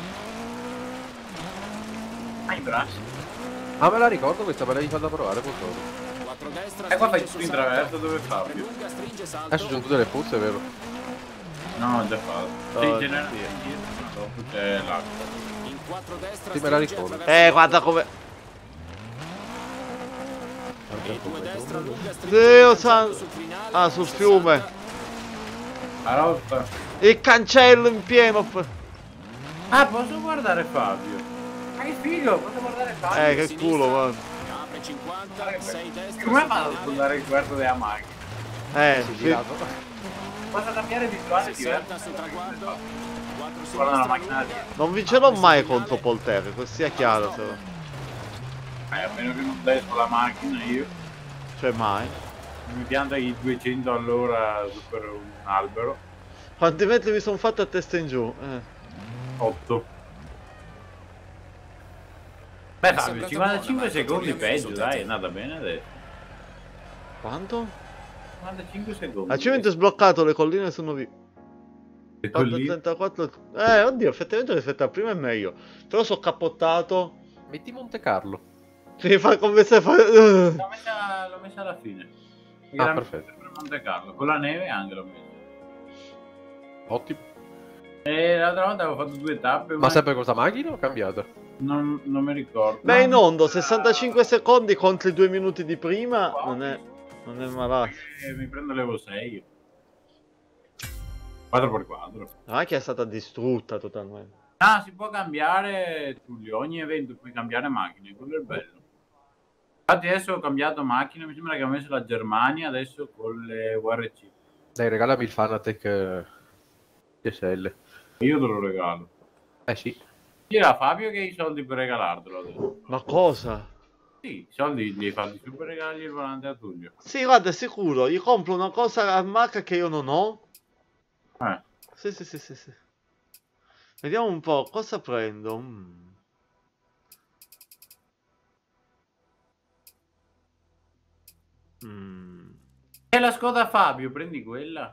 Ah, in braccio. Ah, me la ricordo questa, me l'hai fatta provare, Totoro. quattro destra. E qua fai stringe tutto in sul salto. traverso, dove Apre Fabio? lunga, stringe salto. Adesso ci sono tutte le puzze, vero? No, ho già fatto. Oh, Sì, in generale, sì. indietro, ma dopo c'è l'acqua. In quattro destra. Sì, me la stringe ricordo. attraverso Eh, il guarda quadro. come... E due destra lunga, stringe Dio nel cancello santo. sul crinale, Ah, sul sessanta. fiume. La rotta. Il cancello in pieno. f- Ah, posso guardare Fabio? Ma che figo, posso guardare Fabio? Eh, che culo, guarda. Apre cinquanta, sei destra. Come sul vado a crinale, guardare il guardo della macchina? Eh, Sì, sì. girato. Posso cambiare visuale sessanta diverso? sul traguardo. quattro Guarda la sinistra macchina lunga. Non vincerò mai contro Polteri, così sia chiaro. Se... Eh, a meno che non desco la macchina io. Cioè, mai. Mi pianta i duecento all'ora su per un albero. Quanti metri mi sono fatto a testa in giù? Eh. otto. Beh È Fabio, sembrata cinquantacinque buona, ma secondi controlliamo i peggio, risultati. dai, è andata bene adesso. Quanto? cinquantacinque secondi. Achievement sbloccato, le colline sono vi... E con lì- trentaquattro... Eh, oddio, effettivamente rispetto a prima è meglio. Però sono cappottato. Metti Monte Carlo. Mi fa come se fa... L'ho messa, l'ho messa alla fine. Ah, Era perfetto. sempre Monte Carlo, con la neve anche l'ho messa. Ottimo. E l'altra volta avevo fatto due tappe. Ma una- sempre con questa macchina o cambiata? Non, non mi ricordo. Beh, in No, ondo, sessantacinque secondi contro i due minuti di prima. Non è... Non è malato. eh, mi prendo l'Evo sei. quattro per quattro. La macchina è stata distrutta totalmente. Ah, si può cambiare, Tullio, ogni evento puoi cambiare macchine, quello è bello. Infatti adesso ho cambiato macchina, mi sembra che ho messo la Germania adesso con le U R C. Dai, regalami il Fanatec eh, D S L. Io te lo regalo. Eh sì. Gira Fabio che hai i soldi per regalartelo adesso. Ma cosa? Sì, i soldi li hai fatti su per regalargli il volante a Tullio. Sì, guarda, è sicuro. Gli compro una cosa a marca che io non ho. Eh, Sì, sì, sì, sì, sì. Vediamo un po', cosa prendo? Mm. Mm. è la Skoda Fabio, prendi quella.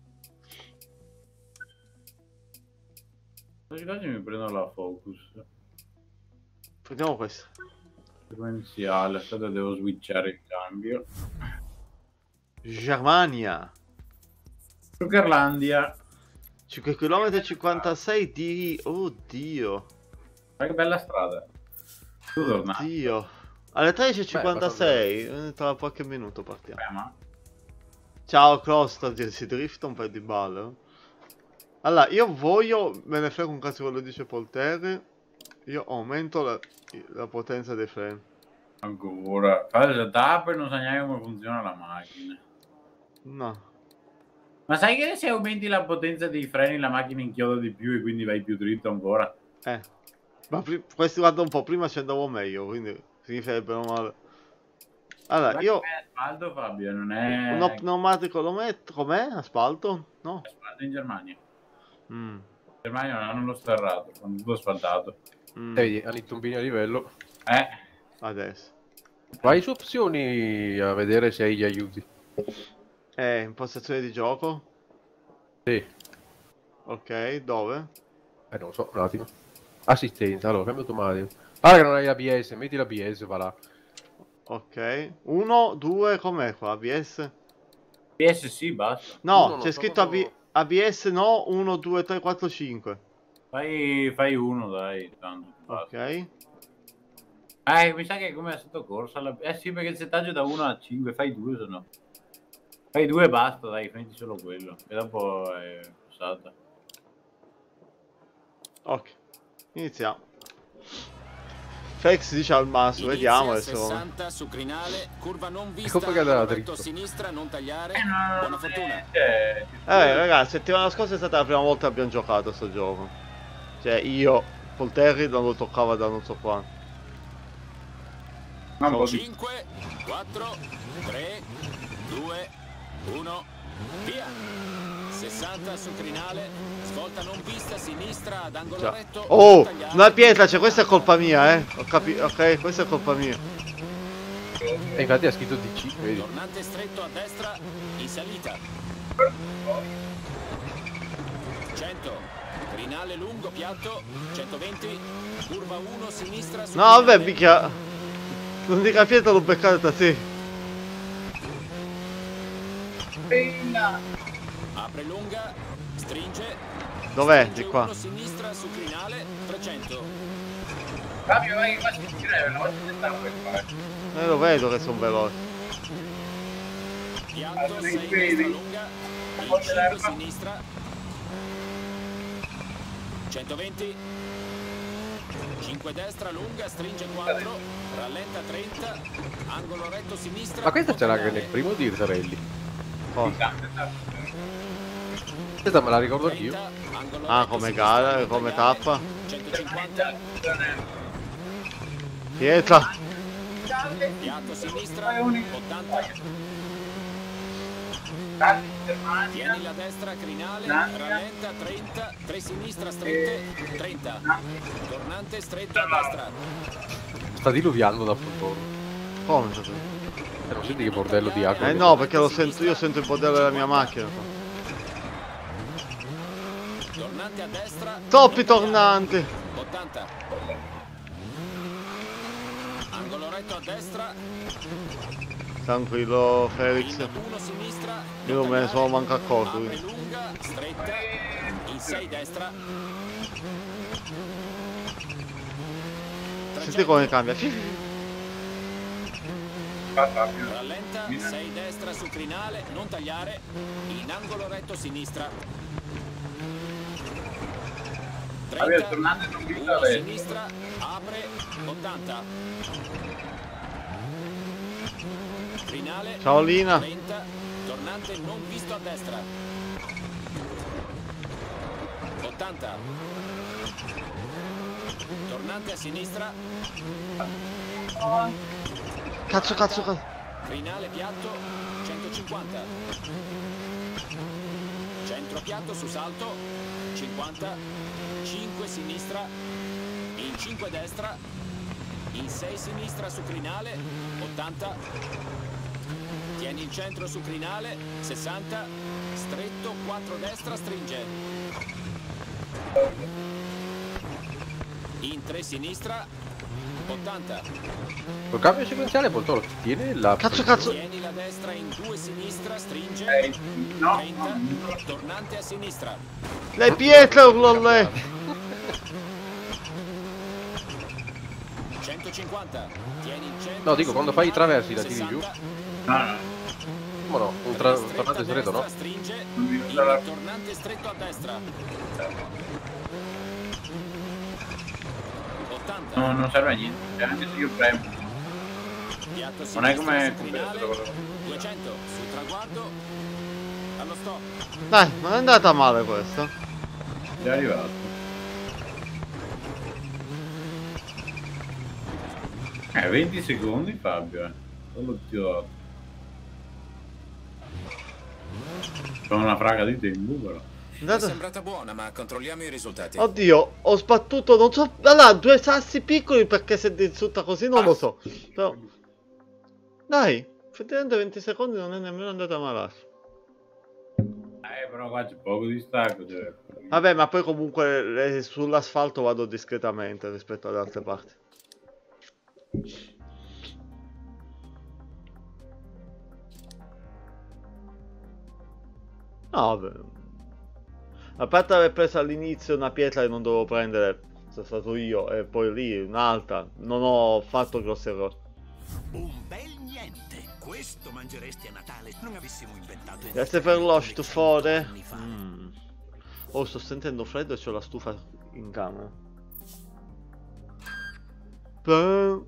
Quasi quasi mi prendo la Focus. Prendiamo questo. Sequenziale, aspetta devo switchare il cambio. Germania. Zuckerlandia. cinque chilometri e cinquantasei di... Oddio. Ma che bella strada. Tu torna. Oddio. Alle tredici e cinquantasei. eh, Tra qualche minuto partiamo. Eh, ma... Ciao Costa, si drifta un paio di balle. eh. Allora, io voglio... Me ne frego un cazzo quello che dice Polteri. Io aumento la, la potenza dei freni. Ancora. Fate la tappa e non sa neanche come funziona la macchina. No. Ma sai che se aumenti la potenza dei freni la macchina inchioda di più e quindi vai più dritto ancora? Eh. Ma pri- questi guarda un po', prima ci andavo meglio, quindi significherebbe male. Allora, Guarda io... che è asfalto Fabio, non è... Uno pneumatico lo metto... Com'è? Asfalto? No. asfalto in Germania. Mm. In Germania non hanno lo sterrato, hanno tutto asfaltato. Mm, E vedi, hanno i tombini a livello. Eh, adesso. Vai su opzioni a vedere se hai gli aiuti. Eh, impostazione di gioco. Sì. Ok, dove? Eh, non lo so, un attimo. Assistenza, allora, cambio automatico. Ah, che non hai l'A B S, metti l'A B S, va là. Ok. uno, due, com'è qua? A B S? P S sì, basta. No, Uno, non c'è so scritto proprio- A B A B S no, uno, due, tre, quattro, cinque. Fai, fai uno, dai, tanto ti basta. Ok. Eh, mi sa che è come stato corsa. La... Eh sì, perché il settaggio è da uno a cinque, fai due se no. Fai due e basta, dai, prendi solo quello. E dopo è passata. Ok. Iniziamo. Fex dice al massimo, vediamo adesso. sessanta su crinale, curva non vista, Ecco perché andava retto dritto. a sinistra, non tagliare. Eh, Buona fortuna. Eh, Eh ragazzi, settimana scorsa è stata la prima volta che abbiamo giocato a sto gioco. Cioè io, col Terry non lo toccava da non so quanto. un po' di... cinque, quattro, tre, due, uno, via. sessanta su crinale, svolta non vista, sinistra ad angolo Già. retto. Oh, non tagliare. una pietra, cioè questa è colpa mia, eh. Ho capito, ok, questa è colpa mia. E infatti ha scritto D C, vedi. Tornante stretto a destra, in salita. cento, crinale lungo, piatto, centoventi, curva uno, sinistra su No, vabbè, crinale. mica. L'unica pietra l'ho beccata da te. Apre lunga, stringe. Dov'è? Stringe Di qua. uno, sinistra su crinale, trecento. Fabio, vai, vai, vai, vai, Eh, lo vedo che sono veloci. Piatto, sei destra lunga, in cinque sinistra. centoventi. cinque destra lunga, stringe quattro, rallenta trenta, angolo retto sinistra. Ma questa c'era anche tagliare. nel primo di Rarelli. Oh. Questa me la ricordo anch'io. trenta, angolo Ah, retto come sinistra, gara, non come tagliare. tappa. centocinquanta, Pietra. piatto sinistra, ottanta. Tieni la destra, crinale, rallenta trenta, tre sinistra strette, trenta. Tornante stretto a destra. Sta diluviando da Pontoro. Come? E non senti che bordello di acqua? Eh no, perché lo sento, io sento il bordello della mia macchina. Tornante a destra. Troppi non tagliare. tornanti. ottanta. Angolo retto a destra. Tranquillo, Felix. uno sinistra. Io non me ne sono manco accorto. Apre quindi. lunga, stretta. In sei destra. Senti come cambia. Rallenta, sei destra su crinale, non tagliare. In angolo retto sinistra. trenta, uno sinistra, apre, ottanta. Crinale, Ciao Lina. trenta, tornante non visto a destra. ottanta. Tornante a sinistra. Cazzo, cazzo, cazzo. Crinale piatto, centocinquanta. Centro piatto su salto, cinquanta. cinque sinistra, in cinque destra, in sei sinistra su crinale, ottanta. Tieni il centro su crinale, sessanta. Stretto, quattro destra, stringe. In tre sinistra, ottanta. Col cambio sequenziale Pontoro ti tiene la... Cazzo, cazzo. Tieni la destra in due sinistra, stringe. Eh, no, trenta, tornante a sinistra. Le pietre urlo lei. centocinquanta. Tieni il centro. No, dico, quando fai i traversi la tiri giù. no, no. Ma no, un, tra... un tornante stretto no? Stringe. Non mi Il gusta la- tornante stretto a destra. ottanta. No, non serve a niente, cioè, anche se io premo. Piatto Non è sinistra come su crinale, questo. duecento. Sul traguardo. Allo stop. Dai, non è andata male questa. È arrivato. Eh, venti secondi Fabio, eh. Solo ti ho dato. Sono una fraga di tempo però. È sembrata buona, ma controlliamo i risultati. Oddio, ho sbattuto, non so... Allora, due sassi piccoli perché se risulta così non lo so. Però... Dai, effettivamente venti secondi non è nemmeno andata malare. Eh, però qua c'è poco distacco. Cioè... Vabbè, ma poi comunque eh, sull'asfalto vado discretamente rispetto alle altre parti. No, vabbè. A parte aver preso all'inizio una pietra che non dovevo prendere, sono stato io, e poi lì un'altra, non ho fatto grossi errori. Un bel niente. Questo mangeresti a Natale. Non avessimo inventato. Grazie per lo stufore. Mm. Oh, sto sentendo freddo e c'ho la stufa in camera. Pum.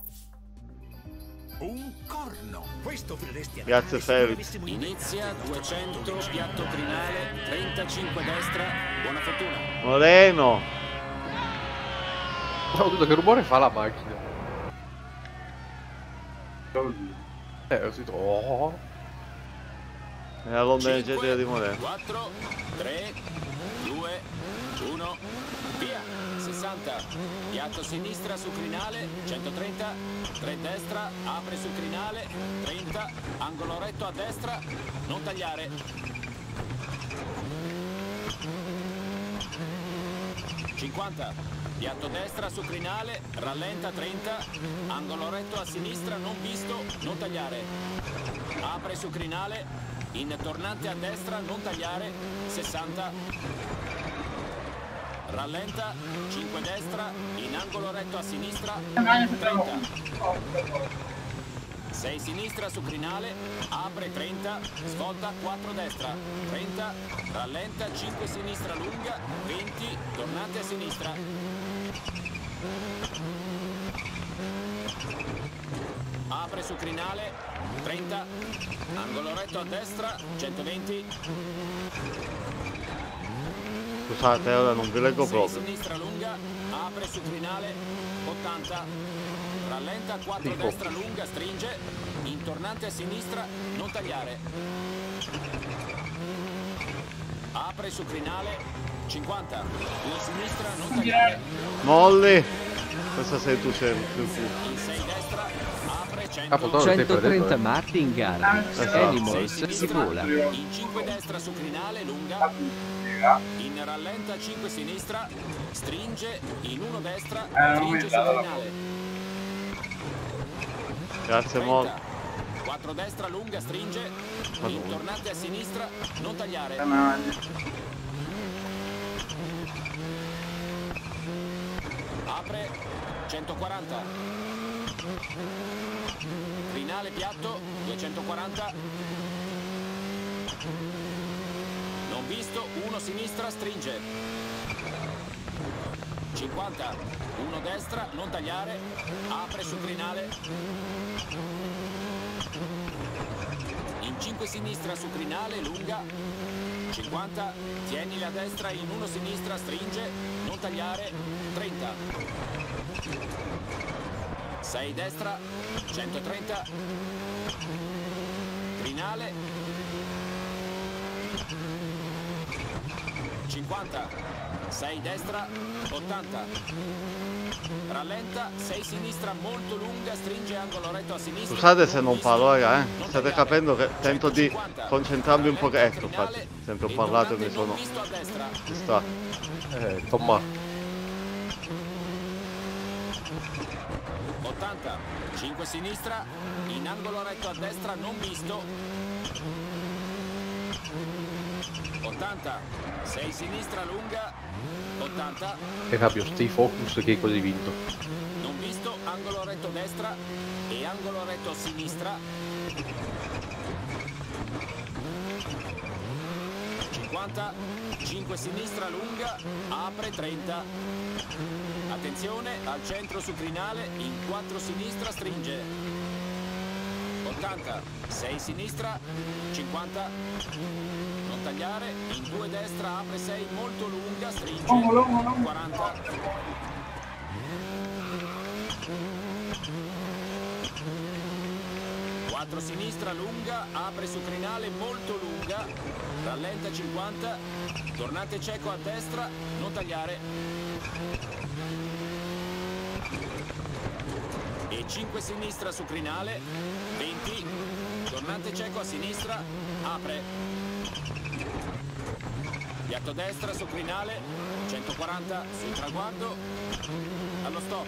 Un corno. Questo offriresti a Grazie Felix. Inizia duecento, piatto crinale, trentacinque destra, buona fortuna. Moreno. Ho detto che rumore fa la macchina. Eh, ho sentito... Oh. È la bomba energetica di Moreno. quattro, tre, due, uno, via. sessanta, piatto sinistra su crinale, centotrenta, tre destra, apre su crinale, trenta, angolo retto a destra, non tagliare. cinquanta, piatto destra su crinale, rallenta trenta, angolo retto a sinistra non visto, non tagliare. Apre su crinale, in tornante a destra non tagliare, sessanta. Rallenta, cinque destra, in angolo retto a sinistra, trenta. sei sinistra su crinale, apre trenta, svolta quattro destra, trenta, rallenta, cinque sinistra lunga, venti, tornante a sinistra. Apre su crinale, trenta, angolo retto a destra, centoventi. Scusate, ora non vi leggo sei proprio. sinistra lunga, apre su crinale, ottanta. Rallenta, quattro destra lunga, stringe, intornante a sinistra, non tagliare. Apre su crinale, cinquanta. due sinistra, non tagliare. Molly. Questa sei tu, sei più più. In sei destra, apre Ah, cento. puttana, tempo centotrenta detto, eh. Martin Garrix, Animals, si vola. In cinque destra su crinale, lunga. In rallenta cinque sinistra, stringe, in uno destra, stringe su crinale. Grazie Molly. trenta. quattro destra lunga, stringe, in tornante a sinistra, non tagliare. Apre, centoquaranta. Crinale piatto, duecentoquaranta. Non visto, uno sinistra, stringe. cinquanta, uno destra, non tagliare, apre su crinale. In cinque sinistra su crinale, lunga. cinquanta, tieni la destra in uno sinistra, stringe, non tagliare, trenta. sei destra, centotrenta. Crinale. cinquanta, sei destra, ottanta. Rallenta, sei sinistra molto lunga, stringe angolo retto a sinistra. Scusate se non parlo, raga, eh. State capendo che tento di concentrarmi un po'. Ecco, infatti, sempre ho parlato e mi sono distratto. Eh, Tomma. ottanta, cinque sinistra, in angolo retto a destra non visto. ottanta, sei sinistra lunga, ottanta. E Fabio, stay focus che hai quasi vinto. Non visto, angolo retto destra e angolo retto sinistra. cinquanta, cinque sinistra lunga, apre trenta. Attenzione, al centro su crinale, in quattro sinistra stringe. ottanta, sei sinistra, cinquanta. Non tagliare, in due destra apre sei molto lunga, stringe. quaranta. quattro sinistra lunga, apre su crinale molto lunga, rallenta cinquanta, tornante cieco a destra, non tagliare. E cinque sinistra su crinale, venti, tornante cieco a sinistra, apre. Piatto destra su crinale, centoquaranta sul traguardo, allo stop.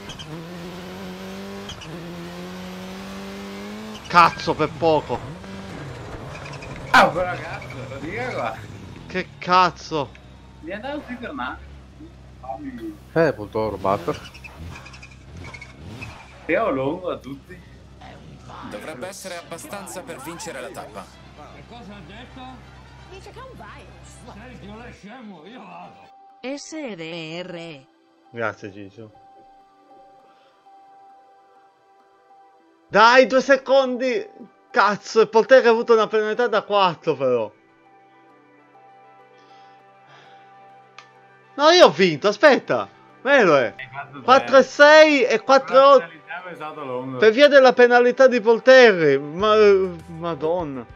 Cazzo, per poco. Ah, quella cazzo, lo dica qua. Che cazzo. Mi è andato qui per nada. Eh, molto rubato. Io lungo a tutti. Dovrebbe essere abbastanza per vincere la tappa. Cosa ha detto? Dice che è un virus. Sergio, lasciamo, io vado. S R R. Grazie Gigio. Dai, due secondi. Cazzo, il Polterra ha avuto una penalità da quattro però. No, io ho vinto, aspetta. Vero è. quattro e sei e quattro e otto. Per via della penalità di Polterra. Ma... Madonna.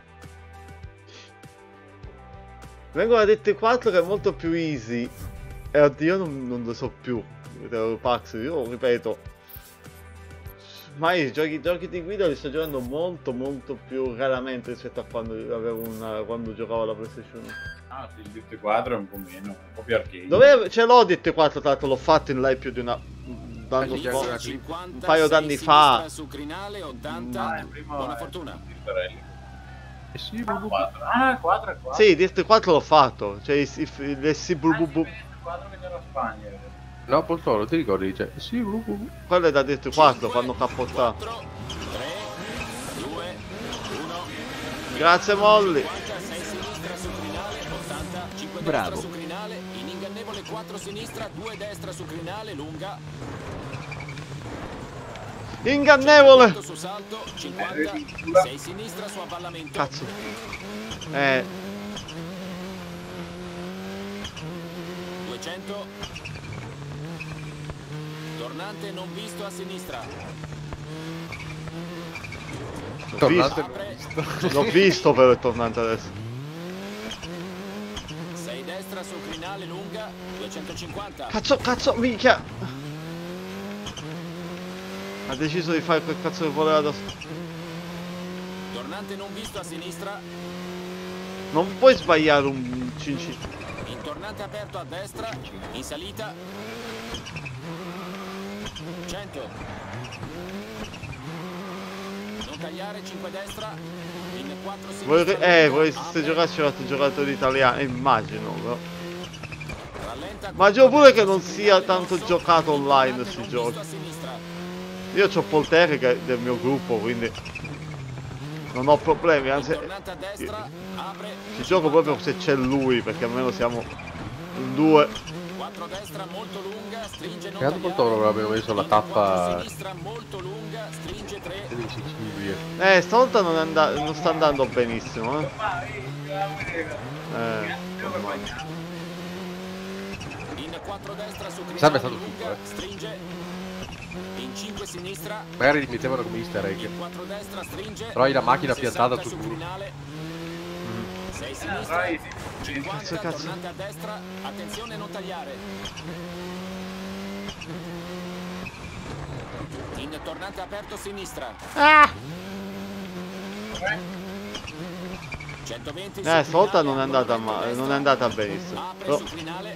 Vengono detti quattro che è molto più easy. E oddio, non, non lo so più. Pax, io ripeto. Ma i giochi, giochi di guida li sto giocando molto molto più raramente rispetto a quando avevo una, quando giocavo alla PlayStation uno. Ah sì, il D T quattro è un po' meno, un po' più arcade. Dove ce l'ho D T quattro, tra l'altro l'ho fatto in live più di una... Danno un paio d'anni fa. Su crinale, ottanta, Ah, il primo buona è- fortuna. Eh sì, quattro. Ah, quattro e quattro. Sì, D T quattro l'ho fatto. Cioè, i, i, le si bu, bu, bu. quattro che c'era a Spagna. no, Poltoro, ti ricordi? Dice, sì, bu, bu, bu. Quelle da D T quattro fanno cappottare. quattro, tre, due, uno. Grazie Molly. sei sinistra su crinale, ottanta, cinque Bravo. destra su crinale, in ingannevole quattro sinistra, due destra su crinale, lunga. Ingannevole. Su salto, cinquanta, sei sinistra su avvallamento. Cazzo. Eh. duecento. Tornante non visto a sinistra. L'ho Tornante visto, Apre, l'ho visto però il tornante adesso. sei destra su crinale lunga, duecentocinquanta. Cazzo, cazzo, minchia. Ha deciso di fare quel cazzo che voleva da... Tornante non visto a sinistra. Non puoi sbagliare un cinci. In tornante aperto a destra, in salita. cento. Non tagliare, cinque destra. In quattro sinistra. Voi, eh, lunga, voi se apre, giocassi a giocatori italiani, immagino, però. rallenta, Immagino pure che non quattro sia destra, tanto non giocato visto, online tornante sti non giochi. visto a sinistra. Io c'ho Polterra che è del mio gruppo, quindi non ho problemi, anzi Tornante a destra, apre, ci gioco proprio se c'è lui, perché almeno siamo in due. quattro destra molto lunga, stringe non Che altro Poltoro tagliare. avevano messo la In quattro tappa sinistra molto lunga, stringe tre. di Sicilia. Eh, stavolta non, è and- non sta andando benissimo, eh. Eh, In quattro destra su crinale Sarebbe stato lunga, tutto, eh. stringe. In cinque sinistra, Magari li mettevano come easter egg. in quattro destra stringe. Però hai la macchina piantata sessanta sul su muro. crinale. sei Ah, sinistra, right. cinquanta, Cazzo, cazzo. tornante a destra, attenzione non tagliare. In tornante aperto sinistra. Ah! centoventi su Eh, stavolta crinale, non è ancora andata vento male, destra. non è andata benissimo. Apre Oh, su crinale,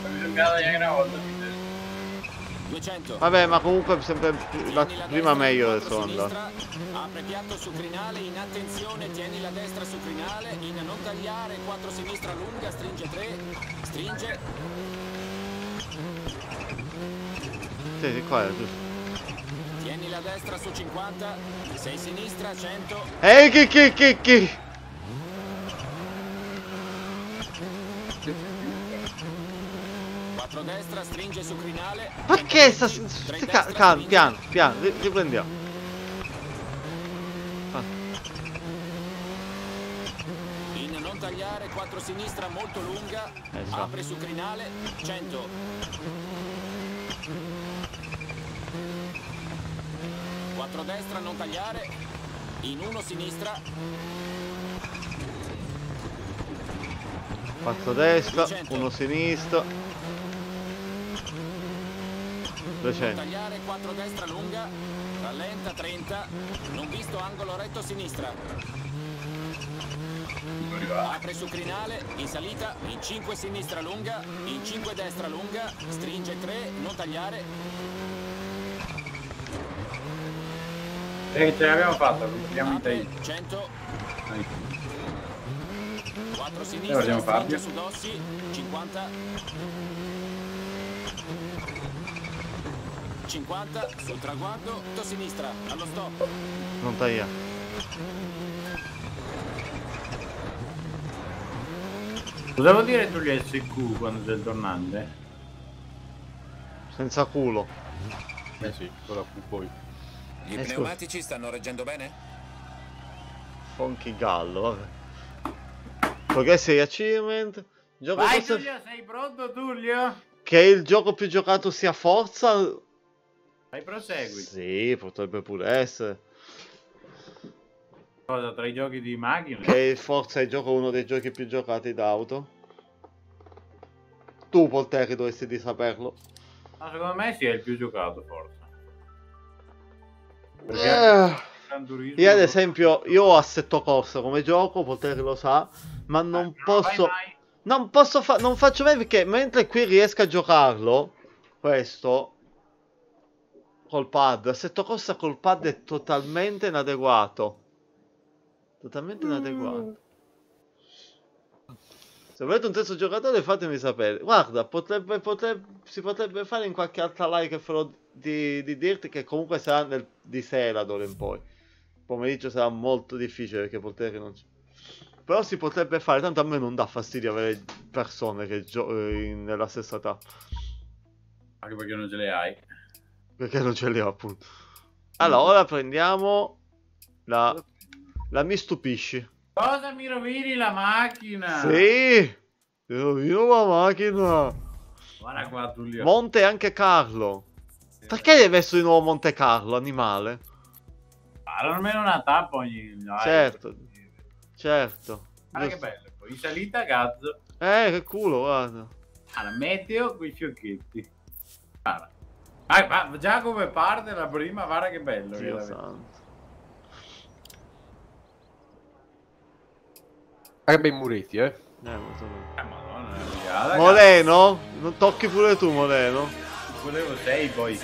duecento. vabbè, ma comunque sempre la Tieni la prima destra, meglio del quattro secondo. sinistra, apre piatto su crinale, in attenzione, tieni la destra su crinale, in non tagliare, quattro sinistra lunga, stringe tre, stringe, Sì, sì, qua è giusto. tieni la destra su cinquanta, sei sinistra, cento, Ehi, chi, chi, chi, chi? quattro destra, stringe su crinale. Perché sta... centoventi, tre sta- destra, calma, stringe. piano, piano, ri- riprendiamo. Ah, In non tagliare, quattro sinistra molto lunga, Eh, so. apre su crinale, cento. quattro destra non tagliare, in uno sinistra, quattro destra, uno sinistra, duecento. tagliare quattro destra lunga, rallenta trenta, non visto angolo retto sinistra. Apre su crinale, in salita, in cinque sinistra lunga, in cinque destra lunga, stringe tre, non tagliare. E ce l'abbiamo fatta, continuiamo in te. cento. quattro Eh, sinistra, vogliamo stringe farli? su dossi, cinquanta. cinquanta, sul traguardo, to sinistra, allo stop. Non taglia. Cosa vuol dire tu gli S Q quando sei il tornante? Senza culo. Eh sì, ora fu poi. Gli Eh, pneumatici stanno reggendo bene? Funky Gallo, vabbè. Progressi Achievement. Gioco Vai forse- Tullio, sei pronto Tullio? Che il gioco più giocato sia Forza. Vai prosegui. Sì, potrebbe pure essere. Cosa, tra i giochi di macchina? Che il Forza è il gioco uno dei giochi più giocati d'auto. Tu, Polterri, dovresti di saperlo. No, secondo me sì, è il più giocato forse. Perché Eh. Gran Turismo- Io ad esempio, io ho Assetto Corsa come gioco, Polterri lo sa, ma non No, posso... vai, vai. Non posso fare... Non faccio mai perché mentre qui riesco a giocarlo, questo, col pad, Assetto Corsa col pad è totalmente inadeguato. Totalmente inadeguato. Se volete un terzo giocatore fatemi sapere. Guarda, potrebbe, potrebbe, si potrebbe fare in qualche altra live che farò di, di dirti che comunque sarà nel, di sera d'ora in poi. Pomeriggio sarà molto difficile perché Polterri non c'è. Però si potrebbe fare, tanto a me non dà fastidio avere persone che giocano nella stessa età. Anche perché non ce le hai. Perché non ce li ho appunto. Allora, ora prendiamo la... La mi stupisci. Cosa mi rovini la macchina? Sì! Ti rovino la macchina. Guarda qua Tullio. Monte anche Carlo. Perché hai messo di nuovo Monte Carlo, animale? Guarda, almeno una tappa ogni... dai, Certo. Certo. Guarda che bello. Poi in salita cazzo. Eh, che culo, guarda. Allora, meteo con i fiocchetti. Guarda. Ah, ma già come parte la prima, guarda che bello. che Dio la- santo. Ah, che bei muretti, eh. Eh, molto bene. Eh, madonna, è brigata, Moleno? Non tocchi pure tu, Moleno? cazzo. Volevo sei poi.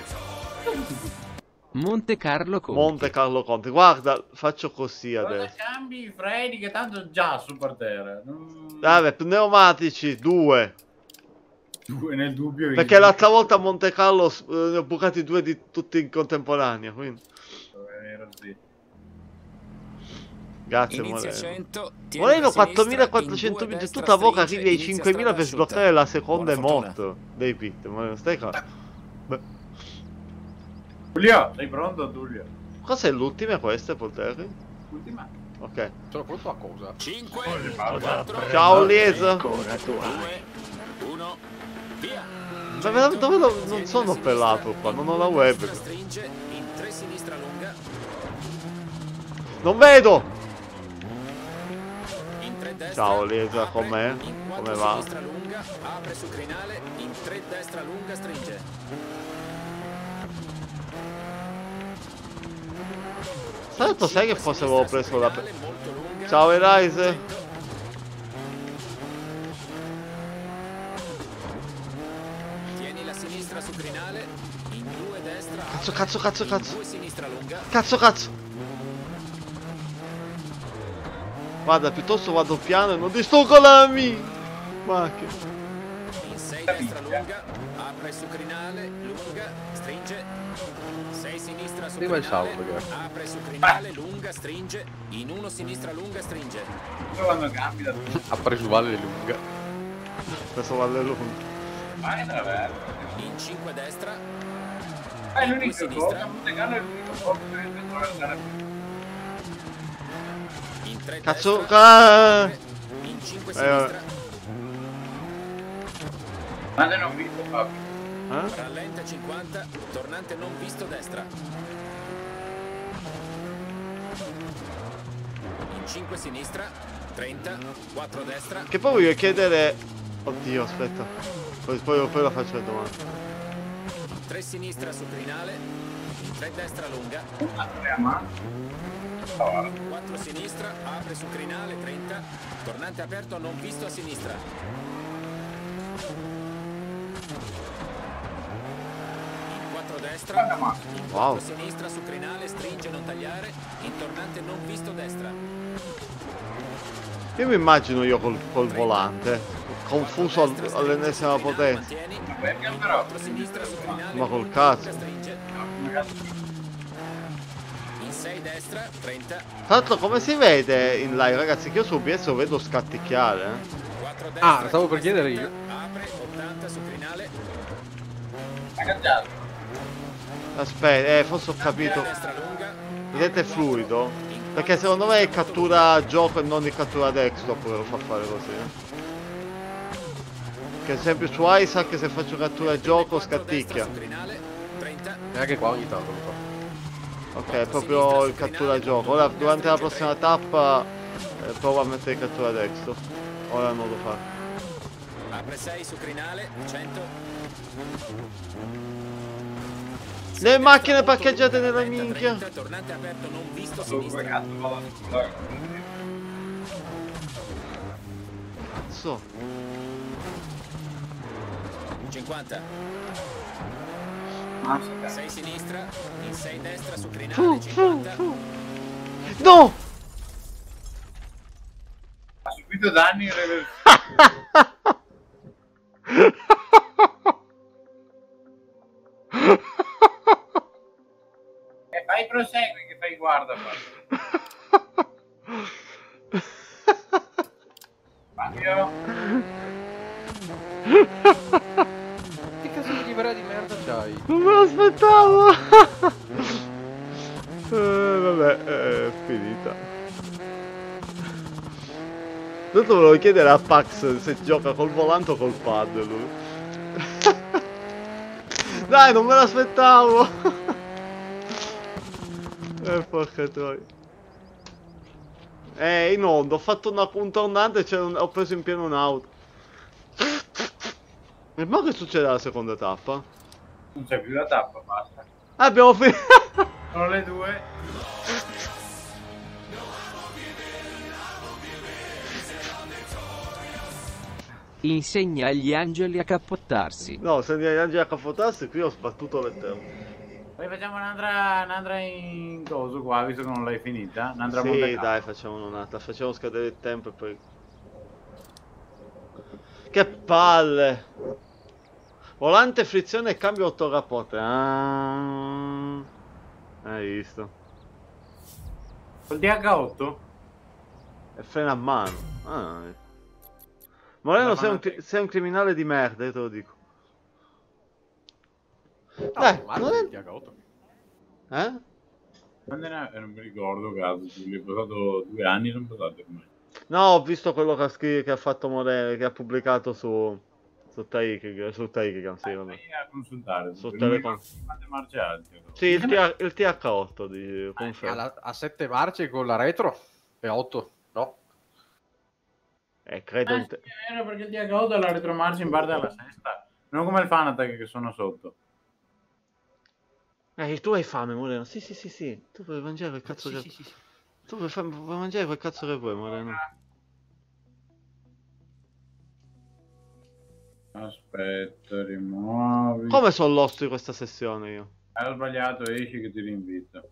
Monte Carlo Conti. Monte Carlo Conti. Guarda, faccio così Cosa adesso. cambi i freni che tanto già su per terra? Non... Vabbè, pneumatici, due. Tu nel dubbio... Perché l'altra volta a Monte Carlo eh, ne ho bucati due di tutti in contemporanea, quindi... Era sì. Grazie, Inizia Moleno. cento, tieni Moleno la sinistra, quattromilaquattrocento in due bit, tu destra, tra poco stringe, arrivi ai inizia cinquemila per strada sbloccare asciutta. la seconda Buona fortuna. emote dei pit. Moleno, stai calmo. Beh, Tullio, sei pronto Tullio? cos'è l'ultima questa, Polterri? Ultima. Ok. Sono pronto a cosa? cinque, Pausa. quattro, Ciao, Liesa. due, uno, via. Ma veramente dove lo- non sono pelato qua, non ho la web. Stringe, in tre sinistra lunga, Non vedo! in tre destra. Ciao, Liesa, apre, com'è? in quattro Come va? sinistra lunga, apre su crinale, in tre destra lunga, stringe. Certo, sai che forse avevo preso la... Crinale, molto lunga, Ciao, Elise. cento. Tieni la sinistra su crinale, in due destra, Cazzo, apre, cazzo, cazzo, in cazzo. due sinistra lunga, Cazzo, cazzo! Guarda, piuttosto vado piano e non distruggo la mia macchina. in sei destra lunga, apre su crinale, lunga, stringe, sei sinistra su Prima il crinale, salvo, ragazzi. apre su crinale, lunga, stringe, in uno sinistra lunga, stringe, Io quando cambi da Ha preso Valle lunga. Questo vale lungo. vai davvero. in cinque destra, È in due l'unico sinistra, cosa, Monte Carlo è l'unico posto che devo andare. in tre Cazzo, destra, ah! apre, in cinque Eh, sinistra, Ma te non ho visto Fabio. Eh? rallenta cinquanta, tornante non visto destra, In cinque sinistra, trenta, quattro destra. Che poi voglio chiedere... Oddio, aspetta. Poi, poi, poi la faccio la domanda. tre sinistra su crinale, tre destra lunga. quattro sinistra, apre su crinale, trenta. Tornante aperto non visto a sinistra. In quattro destra, in Wow. quattro sinistra su crinale, stringe non tagliare. In tornante non visto destra. Io mi immagino io col, col volante, confuso al- all'ennesima potenza. quattro sinistra su crinale, Ma col cazzo. stringe. In sei destra, trenta. Tra l'altro come si vede in live, ragazzi, che io su O B S lo vedo scatticchiare, eh? quattro destra, Ah, stavo per chiedere io. apre, ottanta su crinale. Aspetta, eh, forse ho capito. Destra lunga. Vedete è fluido? Perché secondo me è cattura gioco e non di cattura desktop che lo fa fare così, eh? Che ad esempio su Isaac se faccio cattura gioco scatticchia. E anche qua ogni tanto lo fa. Ok, è proprio il cattura gioco. Ora durante la prossima tappa eh, provo a mettere cattura desktop. Ora non lo fa. Apre sei su crinale, cento. Le macchine parcheggiate nella minchia. Tornante aperto non visto a sinistra. Cazzo. cinquanta. sei sinistra, in sei destra su Fu, crinale, fu, cinquanta. fu. No! Ha subito danni in reversione. E fai prosegui che fai guarda qua. Fabio. Che cazzo di libera di merda c'hai? Non me l'aspettavo! eh, vabbè, è finita. Tanto volevo chiedere a Pax se gioca col volante o col pad lui. Dai, non me l'aspettavo! eh, porca troia. Eh, in onda, ho fatto una contornante e c'era un- ho preso in pieno un'auto. E ma che succede alla seconda tappa? Non c'è più la tappa, basta. Ah, abbiamo finito! Sono le due. Insegna agli angeli a cappottarsi. No, se gli angeli a cafotarsi qui ho sbattuto le terre. Poi facciamo un'altra un'altra in coso qua, visto che non l'hai finita. Un'altra Sì, Monte Carlo. dai, facciamo un'altra, facciamo scadere il tempo e poi... Che palle! Volante, frizione e cambio otto rapporti. Ah, hai visto? Col D H otto? E frena a mano. Ah. Moreno, sei un, cri- sei un criminale di merda, io te lo dico. Dai, non è... T H otto. Eh? Quando ne eh, non mi ricordo, caso, gli è passato due anni, sono passati ormai. No, ho visto quello che ha, scritto, che ha fatto Moreno, che ha pubblicato su... Su Taiki, su Taiki, sì, vabbè. Vai a consultare. Su perché non mi Telecom. ricordo quante marce alte. Sì, il, T- il T H otto di A, conferma. a sette marce con la retro e otto, no? Eh, credo... Ah, in sì, te- è vero, perché il D H otto ha la retromarcia in parte alla sesta. Non come il Fanatec che sono sotto. Eh, tu hai fame, Moreno. Sì, sì, sì, sì. Tu puoi mangiare quel cazzo che... Sì, sì, sì. Tu puoi, fam- puoi mangiare quel cazzo che vuoi, Moreno. Aspetta, rimuovi. Come sono lost di questa sessione io? Hai sbagliato, esci che ti rinvito.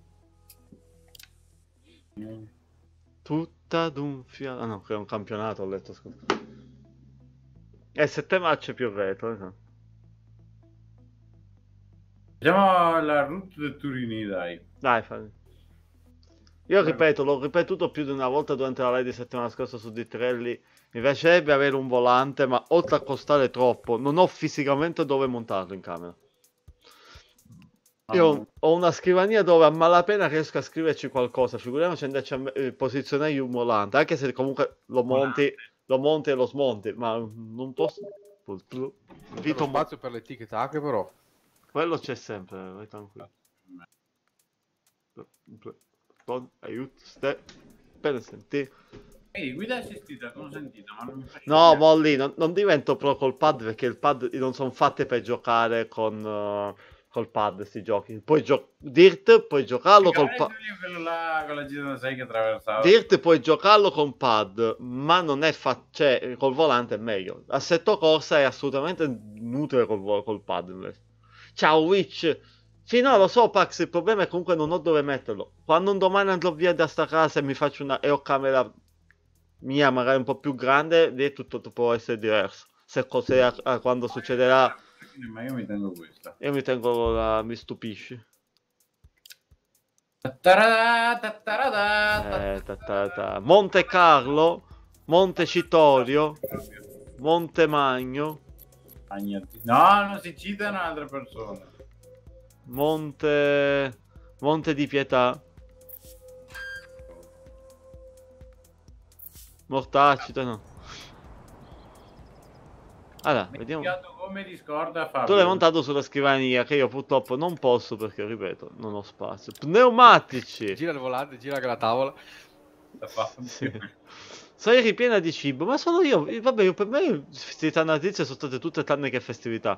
Tutta d'un fiato... Ah no, che è un campionato, ho letto, scusa. Eh, sette match più retro, esatto. Facciamo la route del Turini, dai. Dai, fai. Io ripeto, l'ho ripetuto più di una volta durante la live di settimana scorsa su D tre L. Mi piacerebbe avere un volante, ma oltre a costare troppo, non ho fisicamente dove montarlo in camera. Io ho- ho una scrivania dove a malapena riesco a scriverci qualcosa, figuriamoci andarci a me- eh, posizionare un volante, anche se comunque lo monti, lo monti e lo smonti, ma non posso... C'è Vito lo spazio per le tic-tac però. Quello c'è sempre, vai tranquillo. con aiuto, ste, per sentire. Ehi, guida assistita, consentita, ma non mi fa No, scendere. Molly, non, non divento pro col pad perché il pad non sono fatte per giocare con uh, col pad sti giochi. Puoi gio- Dirt puoi giocarlo col Guarda pad. Giulio, quello là con la G trentasei che attraversava. Dirt puoi giocarlo con pad, ma non è fatto, cioè col volante è meglio. Assetto corsa è assolutamente inutile col, vo- col pad invece. Ciao Witch. Sì, no, lo so Pax, il problema è comunque non ho dove metterlo. Quando un domani andrò via da sta casa e mi faccio una e ho camera mia magari un po' più grande, lì tutto può essere diverso. Se cos'è a- a quando succederà, Ma io mi tengo questa. io mi tengo la, mi stupisci. Tattarada, tattarada, Eh, ta, ta, ta. Monte Carlo, Monte Citorio, Monte Magno, Agnati. No, non si citano altre persone. Monte Monte di Pietà, Mortacito, no. Allora, Mi vediamo. come discorda Fabio. Tu l'hai montato sulla scrivania che io purtroppo non posso perché, ripeto, non ho spazio. Pneumatici! Gira il volante, gira anche la tavola. Sì. Sei ripiena di cibo, ma sono io. Vabbè, io, per me festività natalizie sono state tutte tranne che festività.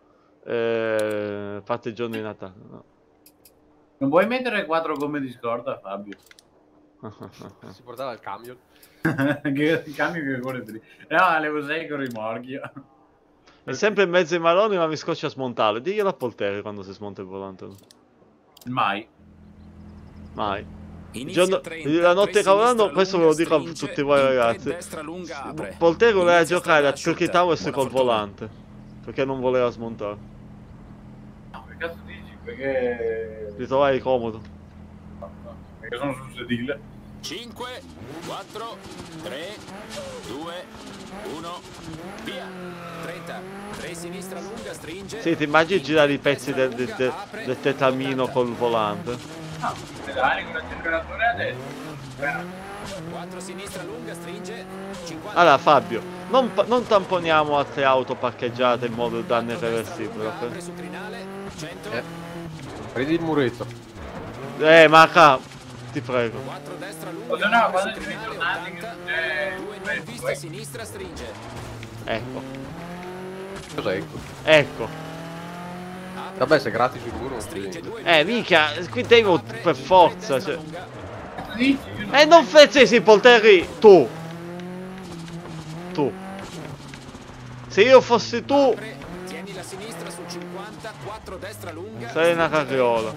Eh, fatte il giorno di Natale. No. Non vuoi mettere quattro gomme di scorta, Fabio? Si portava il camion. Che cambio che vuole dire. No, le usai con rimorchio. È sempre in mezzo ai maroni, ma mi scoccia a smontarlo. Diglielo a Poltere quando si smonta il volante. Mai. Mai. Il Inizia giorno- trenta, la notte tre cavolando, sinistra questo ve lo lunga, dico a stringe, tutti voi in tre ragazzi. destra lunga, apre. Poltere voleva Inizia giocare a strada Turkey asciutta, Towers buona col fortuna. volante. Perché non voleva smontare. No, che cazzo dici? Perché... Ti trovavi comodo. Perché sono sul sedile. cinque, quattro, tre, due, uno, via. trenta, tre sinistra lunga, stringe. Sì, ti immagini in girare i tre pezzi destra del, del, lunga, del- apre, del tetamino ottanta. col volante. No, pedali con l'acceleratore adesso. quattro sinistra lunga, stringe. cinquanta. Allora Fabio, non, pa- non tamponiamo altre auto parcheggiate in modo da danno quattro destra irreversibile, lunga, apre ok? su crinale, cento. Eh. Prendi il muretto. Eh, Maca, ti prego. quattro destra O lunga, se no, apre quando su ci crinale, ritornate che ottanta. non c'è... due non vista, sinistra, stringe. Ecco, Cos'è? ecco. Apre, Vabbè, se gratis sul muro non si stringe vede. due Eh, lunga, minchia, qui devo apre, per in forza, tre destra cioè. lunga. Cazzo dici? Io non- Eh, non fezzesi, Polterri, tu. Tu. Se io fossi tu, Apre, tieni la sinistra su cinquanta, quattro destra lunga. sei una stringe carriola.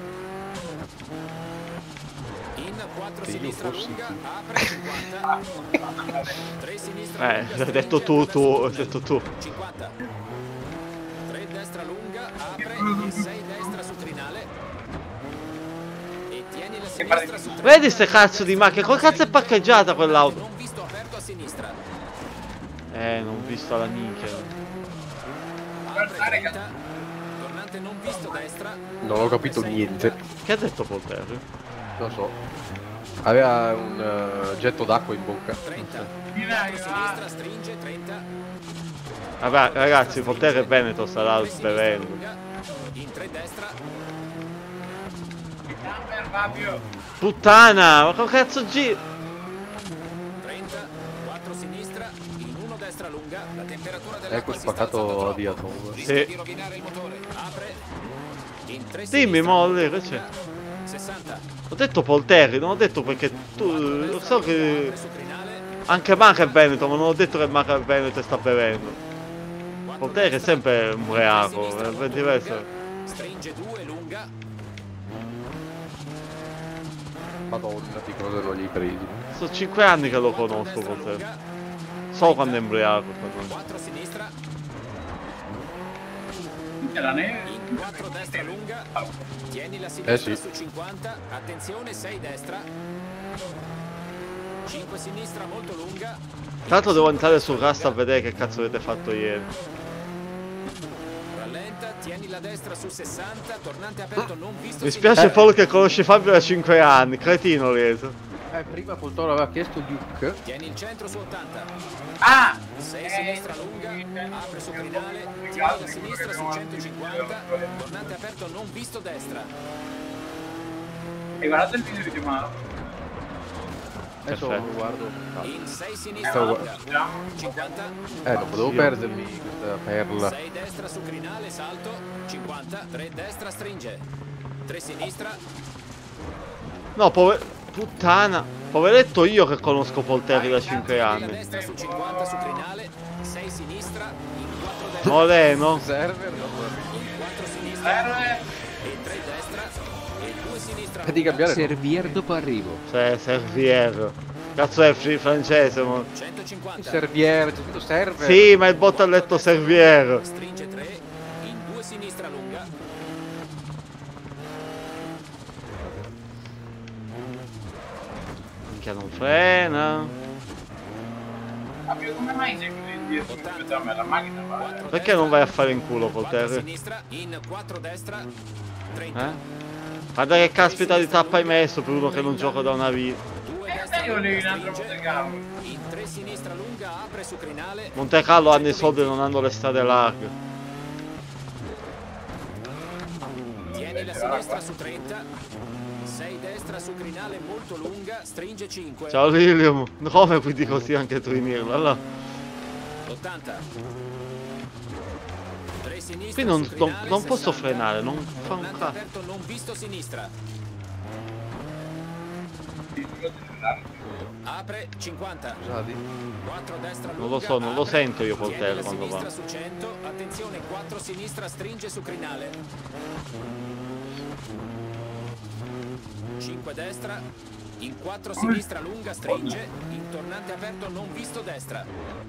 In quattro Se io sinistra fossi lunga, tu. apre cinquanta. tre sinistra Eh, lunga, l'hai stringe, detto tu, verso tu, hai tunnel. detto tu. cinquanta. tre destra lunga, apre e sei destra su crinale. E tieni la sinistra su Vedi ste cazzo di macchine, come cazzo è parcheggiata quell'auto? Non visto aperto a sinistra. Eh, non ho visto la minchia. Apre trenta. Tornante non visto destra. Non ho capito Apre sei niente. lunga. Che ha detto Polterri? Non so. Aveva un eh, getto d'acqua in bocca. trenta. Dai, quattro va. sinistra stringe, trenta. Vabbè, ragazzi, Polterri Veneto starà tre sinistra bevendo. lunga, in tre destra. Camper, Fabio. Puttana, ma come cazzo gi... trenta, quattro sinistra, in uno destra lunga, la temperatura dell'acqua Ecco si sta spaccato alzando di troppo. atomo. Rischia Sì. di rovinare il motore. Apre. In tre Dimmi, sinistra Molly, lunga, che c'è? sessanta. Ho detto Polterri, non ho detto perché tu... quattro Lo destra so lunga, che... apre su crinale. Anche Maca è Veneto, ma non ho detto che Maca è Veneto e sta bevendo. quattro Polterri è destra, sempre un ubriaco, tre sinistra è molto diverso. lunga, stringe due lunga. Madonna, di cosa non gli hai presi. Sono cinque anni che lo quattro conosco destra Polterri. lunga, So quando è ubriaco. quando- quattro sinistra, Minchia, la neve. in quattro destra lunga. Tieni la sinistra Eh sì. su cinquanta, attenzione sei destra. cinque sinistra molto lunga. Tra l'altro devo entrare sul cast a vedere che cazzo avete fatto ieri. Rallenta, tieni la destra su sessanta, tornante aperto non visto. Mi spiace sinistra. Paul che conosci Fabio da cinque anni, cretino Lieso. Eh, prima Poltoro aveva chiesto Duke. Tieni il centro su ottanta. Ah! sei sinistra lunga, apre su crinale, tieni la sinistra su centocinquanta, tornante aperto non visto destra. E guardate il video di Mano. Adesso lo guardo. In sei Stavo sinistra lunga. cinquanta. Eh, non potevo perdermi questa perla. sei destra su crinale, salto. cinquanta. tre destra, stringe. tre sinistra. No, pover... puttana. Poveretto io che conosco Polterri da cinque La anni. destra su cinquanta su crinale. sei sinistra. In quattro destra. Moreno. Server dopo In quattro sinistra. E tre destra. E due sinistra. di cambiare. Servier dopo arrivo. Cioè, Servier. Cazzo è fri- francese, mo. centocinquanta. Servier, c'è tutto server. Sì, ma il botto ha letto Servier. Stringe tre. In due sinistra lunga. Minchia, non frena. Ma più come mai sei così indietro rispetto a me? La macchina va. Perché non vai a fare in culo, quattro Polterri? sinistra. In quattro destra. trenta. Eh? Guarda che caspita di tappa hai messo per uno che non gioca da una vita. due Eh, destra io volevi un lunga, altro stringe. Monte Carlo. In tre sinistra lunga apre su crinale. Monte Carlo hanno i soldi e non hanno le strade larghe. Tieni la sinistra su trenta. sei destra su crinale molto lunga. Stringe cinque. Ciao Lilium. Come quindi così anche tu in Irlanda? ottanta. tre sinistra Qui non, su non- crinale, non posso sessanta. frenare, non fa un Tornante cazzo. aperto non visto sinistra. Apre cinquanta. Scusate. quattro destra lunga. Non lo so, non lo apre. sento io Tieni Polterri la quando va. sinistra su cento. Attenzione, quattro sinistra stringe su crinale. cinque destra. In quattro sinistra lunga stringe. In tornante aperto non visto destra.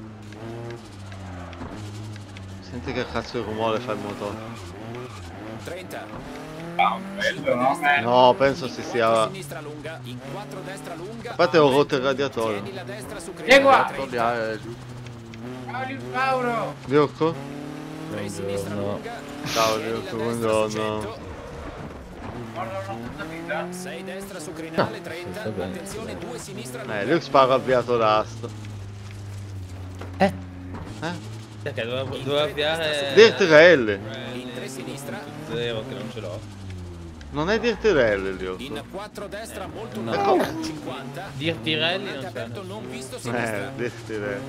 Senti che cazzo di rumore fa il motore. trenta. Bello, no? Me. No, penso si quattro sia... sinistra lunga. In quattro destra lunga. A parte ho apre. rotto il radiatore. Tieni la destra su Vieni qua. crinale. Togli, eh, giù. Ciao Paolo. Biocco? tre sinistra lunga. Ciao Tieni la Biocco, destra su buongiorno. cento. Guarda una puta vita. sei destra su crinale, trenta. Attenzione, due sinistra lunga. Eh, lui spara avviato d'asta. Eh? Eh? Perché dovevo, dovevo avviare... Dirtirelli. In tre sinistra. Zero che non ce l'ho. Non è Dirtirelli, Biocco. In quattro destra molto No. lunga. cinquanta. Dirtirelli non Tornante c'è. aperto non visto Eh, sinistra. Dirtirelli.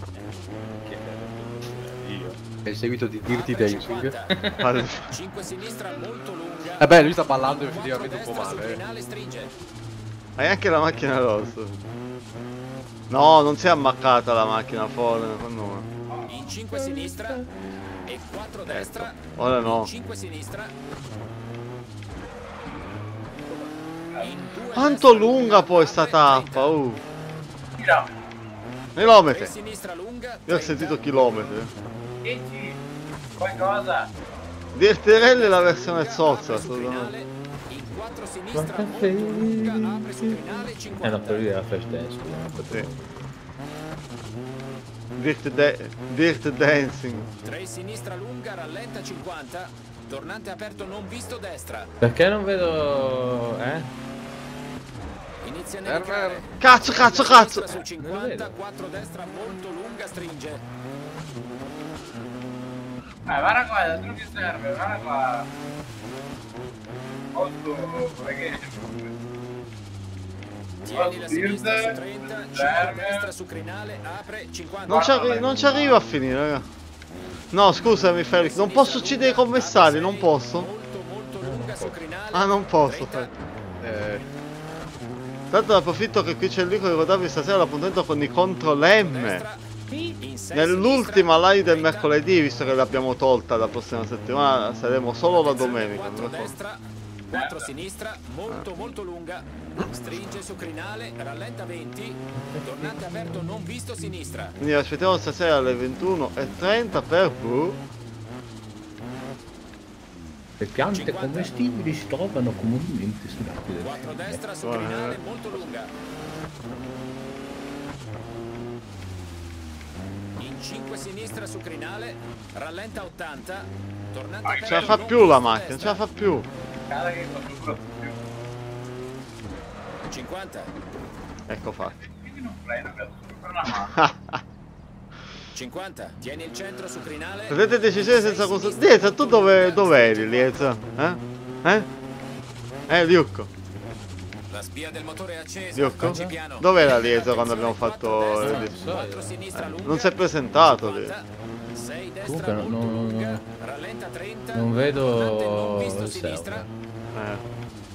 Io. È il seguito di Dirty Dancing. Vale. cinque sinistra molto lunga. Eh beh, lui sta ballando quattro effettivamente un po' destra su male. eh. crinale, stringe. Hai anche la macchina rossa. No, non si è ammaccata la macchina fuori. No. In cinque sinistra e quattro destra. Ora no. cinque sinistra. In due Quanto destra lunga poi sta apre, tappa? trenta. Uh. Mira. tre Chilometri. sinistra lunga. Io ho trenta. sentito chilometri. Dici qualcosa. Dirtirelli è la versione Lunga, zozza. apre su assolutamente. crinale. In quattro sinistra molto lunga. Apre su crinale Eh cinquanta. no, per lui era flash dance, scusa. Sì. Dirt, de- Dirt Dancing. tre sinistra lunga, rallenta cinquanta. Tornante aperto non visto destra. Perché non vedo... eh? Inizia a Server. nevicare. Cazzo, cazzo, Sinistra cazzo. su cinquanta, quattro destra molto lunga, stringe. Eh, guarda qua, altro che serve, guarda qua. Posso, perché... Tieni la sinistra su trenta, cinque serve. destra su crinale, apre cinquanta. Non ci, arri- non ci arrivo a finire, raga. No, scusami Felix, non posso uccidere i commissari, non posso. Molto molto lunga su crinale. Ah, non posso. trenta. Eh, Tanto ne approfitto che qui c'è il Lico, ricordarvi stasera l'appuntamento con i Control-M. Destra. In sei Nell'ultima sinistra, live del trenta. mercoledì, visto che l'abbiamo tolta la prossima settimana, saremo solo la domenica. quattro non lo so. destra, quattro sinistra, molto molto lunga. Stringe su crinale, rallenta venti. Tornante aperto non visto sinistra. Quindi aspettiamo stasera alle ventuno e trenta per Boo. Le piante cinquanta. commestibili si trovano comunemente sull'acqua del quattro fiume. destra su Guarda. crinale molto lunga. In cinque sinistra su crinale, rallenta ottanta. Tornante Ce la aperto fa non più la visto macchina, non ce destra. la fa più. Cada che faccio pure più. cinquanta. Ecco fatto. Quindi non freno, cazzo, per una mano. cinquanta. Tieni il centro su crinale. Prendete decisione senza consultare. Lieza, tu dove, dove eri, Lieza? Eh? Eh? Eh, Liucco. La spia del motore è accesa. Diocco? Facci piano. Dov'era Lieto quando abbiamo fatto... Non il- so, quattro io. sinistra Eh, lunga. non si è presentato lì. sei destra Comunque non- molto non- lunga. Rallenta trenta. non vedo Volante non visto il sinistra. server. Eh.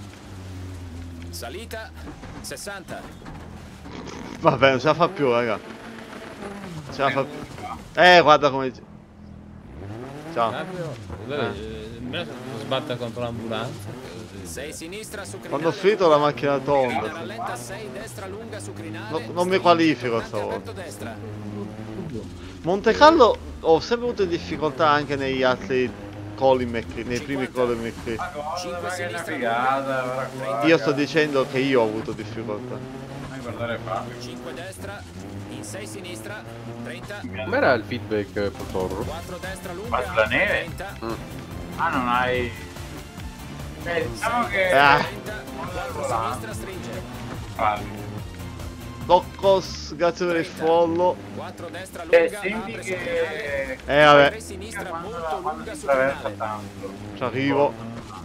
Salita sessanta. Vabbè, non ce la fa più, raga. Non ce la fa più. Eh, guarda come... Ciao. Cambio. Vabbè, eh, me sbatta contro l'ambulanza. sei sinistra su crinale. Quando ho finito la macchina tonda. Rallenta sei destra lunga su crinale. No, non mi qualifico Volante stavolta. aperto destra. Montecarlo ho sempre avuto difficoltà anche negli altri Colin McRae, nei primi Colin McRae. Ma cosa, cinque ma che è una sinistra figata, guarda qua, Io sto ragazzi. dicendo che io ho avuto difficoltà. Vai a guardare Fabio. cinque destra. In sei sinistra. trenta. Com'era il feedback eh, Potoro? quattro destra lunga. Ma sulla neve? trenta. Ah, non hai... Eh, diciamo che... Ah. trenta. quattro sinistra stringe. Fabio. Toccos, grazie per il follow. quattro destra lunga. Eh, senti apre su crinale. che... Eh, vabbè, tre sinistra Quando, molto quando lunga si su traversa crinale. tanto. ci arrivo.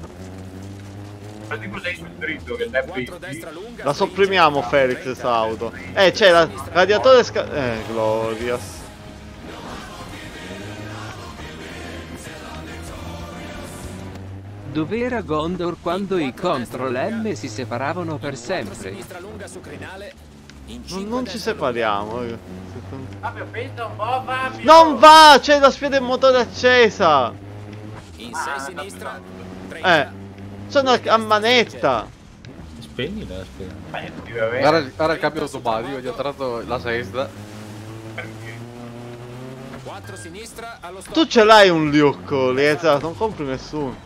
Ma tipo sei sul dritto che te quattro destra lunga. La sopprimiamo Felix questa auto. Eh, c'è la radiatore sca... Eh, Glorious. Dov'era Gondor quando i Control M si separavano per quattro sempre? sinistra lunga su crinale. In Non, cinque non ci destra separiamo. raga. Fabio, pensa un po', Fabio! Non va! C'è la spia del motore accesa! lunga. In sei sinistra. Eh, trenta. sono a, a manetta! Spegni la spegni. Ma niente, ti va bene. Guarda, guarda il cambio automatico, gli ho tratto la sesta. quattro sinistra allo stop. Tu ce l'hai un Luke, Lieza, non compri nessuno.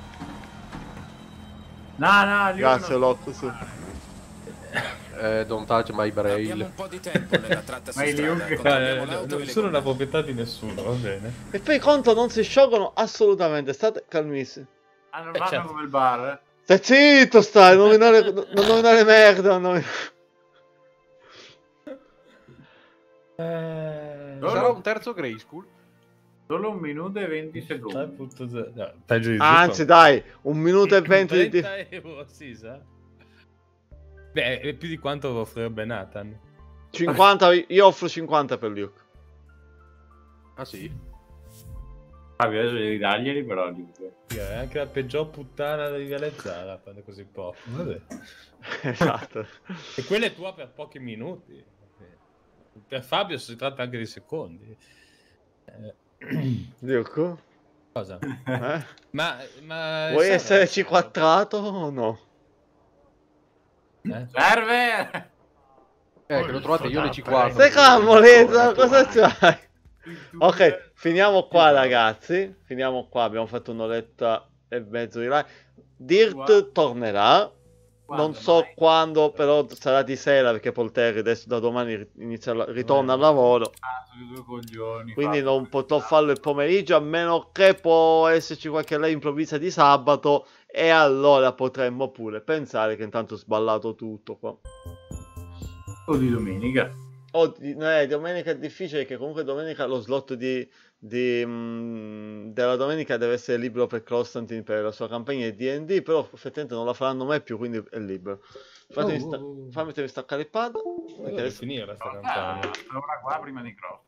No, no, io Grazie, non... Locke, su. Eh, don't touch my Abbiamo braille. un po' di tempo nella tratta su Ma i strada. Luke- Controlliamo l'auto e le Nessuno gomme. l'ha proprietà di nessuno, va bene. E poi i conto non si sciolgono assolutamente, state calmissimi. Ah, non Eh, vanno certo. come il bar, eh? Stai zitto, stai, non nominare, non nominare merda, non nominare... Eh... Sarà un terzo Grey School? Solo un minuto e venti tre secondi. punto zero. No, peggio di Anzi, dai, un minuto e venti di... trenta euro, sì, sa. Beh, è più di quanto offrirebbe Nathan. cinquanta, io offro cinquanta per Luke. Ah sì? Fabio, adesso devi darglieli però, Luke. È anche la peggior puttana di Viale Zara fanno così poco. Vabbè. Esatto. E quella è tua per pochi minuti. Per Fabio si tratta anche di secondi. Eh, Luke? cosa? Eh? Ma, ma Vuoi serve- esserci quattrato o no? Eh? Serve! Eh, che lo trovate io le C quattro. Stai calmo, Leza, cosa c'hai? Ok, finiamo qua ragazzi. Finiamo qua, abbiamo fatto un'oretta e mezzo di live. Dirt tornerà. Non so quando, però sarà di sera perché Polterri adesso da domani inizia, la- ritorna al lavoro. Ah, sono due coglioni. Quindi Fabio. non potrò farlo il pomeriggio a meno che può esserci qualche lei improvvisa di sabato e allora potremmo pure pensare che intanto ho sballato tutto qua. O di domenica. Oh, di- eh, domenica è difficile perché comunque domenica lo slot di, di, mm, della domenica deve essere libero per Constantine per la sua campagna di D and D, però effettivamente non la faranno mai più, quindi è libero. Fatemi, sta- Oh. fammi staccare il pad. perché Deve adesso- finire sta Ah, campagna. ora qua prima di cross.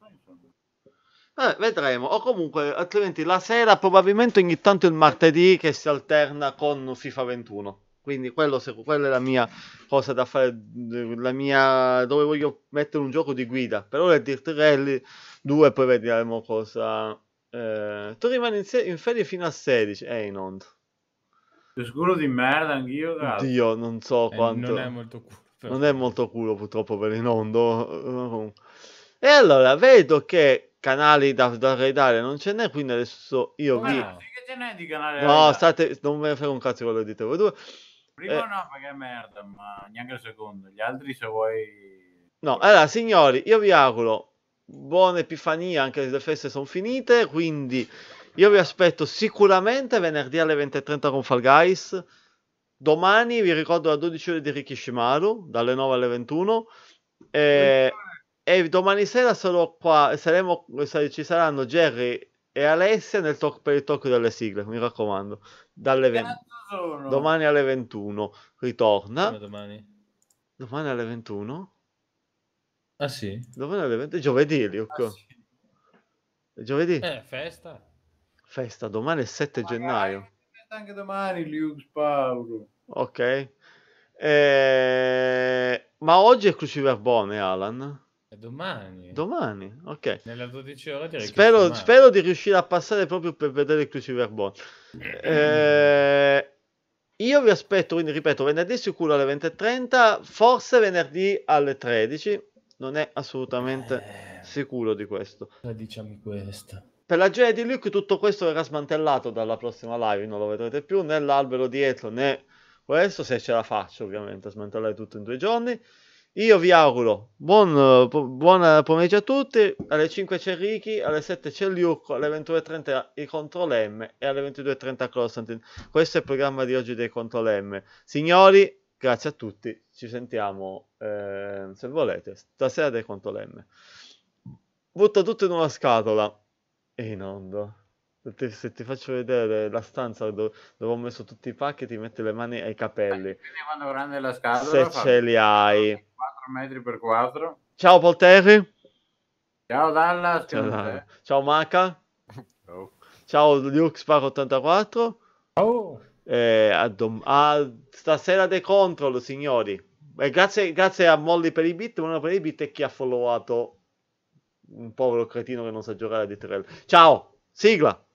Eh, vedremo, o comunque altrimenti la sera probabilmente ogni tanto il martedì che si alterna con FIFA ventuno. Quindi quello, se- quella è la mia cosa da fare, la mia, dove voglio mettere un gioco di guida. Per ora è Dirt Rally due, poi vedremo cosa... Eh, tu rimani in, se- in ferie fino a sedici, eh in onda. Che scuro di merda, anch'io, cazzo. Dio, non so Eh, quanto... non è molto culo. però. Non è molto culo purtroppo per Inondo. E allora vedo che canali da, da raidare non ce n'è, quindi adesso io vi... Ma sì che ce n'è di canale No, Raidar. state, non me ne frega un cazzo quello che dite voi due. Primo eh. no, perché è merda, ma neanche il secondo. Gli altri se vuoi... No, allora signori, io vi auguro buona Epifania, anche se le feste sono finite, quindi io vi aspetto sicuramente venerdì alle venti e trenta con Fall Guys. Domani vi ricordo la dodici ore di Rikishimaru, dalle nove alle ventuno. E, e domani sera sarò qua, saremo, ci saranno Jerry e Alessia nel talk, per il talk delle sigle, mi raccomando. Dalle venti. Sono. Domani alle ventuno ritorna. Come domani? Domani alle ventuno? Ah sì? Domani alle ventuno? Giovedì, Luke. Ah, sì. È giovedì? Eh, festa. Festa, domani è il sette Magari gennaio. festa anche domani, Lux Paolo. Ok. Eh, Ma oggi è Cruciverbone, Alan. È domani. Domani, ok. Nelle dodici ore direi che Spero, domani. spero di riuscire a passare proprio per vedere il Cruciverbone. Eh, io vi aspetto, quindi ripeto, venerdì sicuro alle venti e trenta, forse venerdì alle tredici. Non è assolutamente Eh. sicuro di questo. Diciamo questo. Per la gioia di Luke tutto questo verrà smantellato dalla prossima live, non lo vedrete più, né l'albero dietro né questo, se ce la faccio ovviamente a smantellare tutto in due giorni. Io vi auguro buon, buon pomeriggio a tutti, alle cinque c'è Ricky, alle sette c'è Luke, alle ventuno e trenta i Control M e alle ventidue e trenta Constantine. Questo è il programma di oggi dei Control M. Signori, grazie a tutti, ci sentiamo eh, se volete, stasera dei Control M. Butto tutto in una scatola. E in onda. Se ti, se ti faccio vedere la stanza dove, dove ho messo tutti i pacchi, ti metti le mani ai capelli. Quindi quando grande la scatola, Se ce li hai. quattro metri per quattro. Ciao Polterri. Ciao Dallas. Ciao, Che non Dallas. c'è. Ciao Maca. Oh. Ciao Luke Sparo ottantaquattro. Oh. Eh, a, dom- a stasera dei Control, signori. E grazie, grazie a Molly per i beat, uno per i beat e chi ha followato un povero cretino che non sa giocare a D tre L. Ciao, sigla.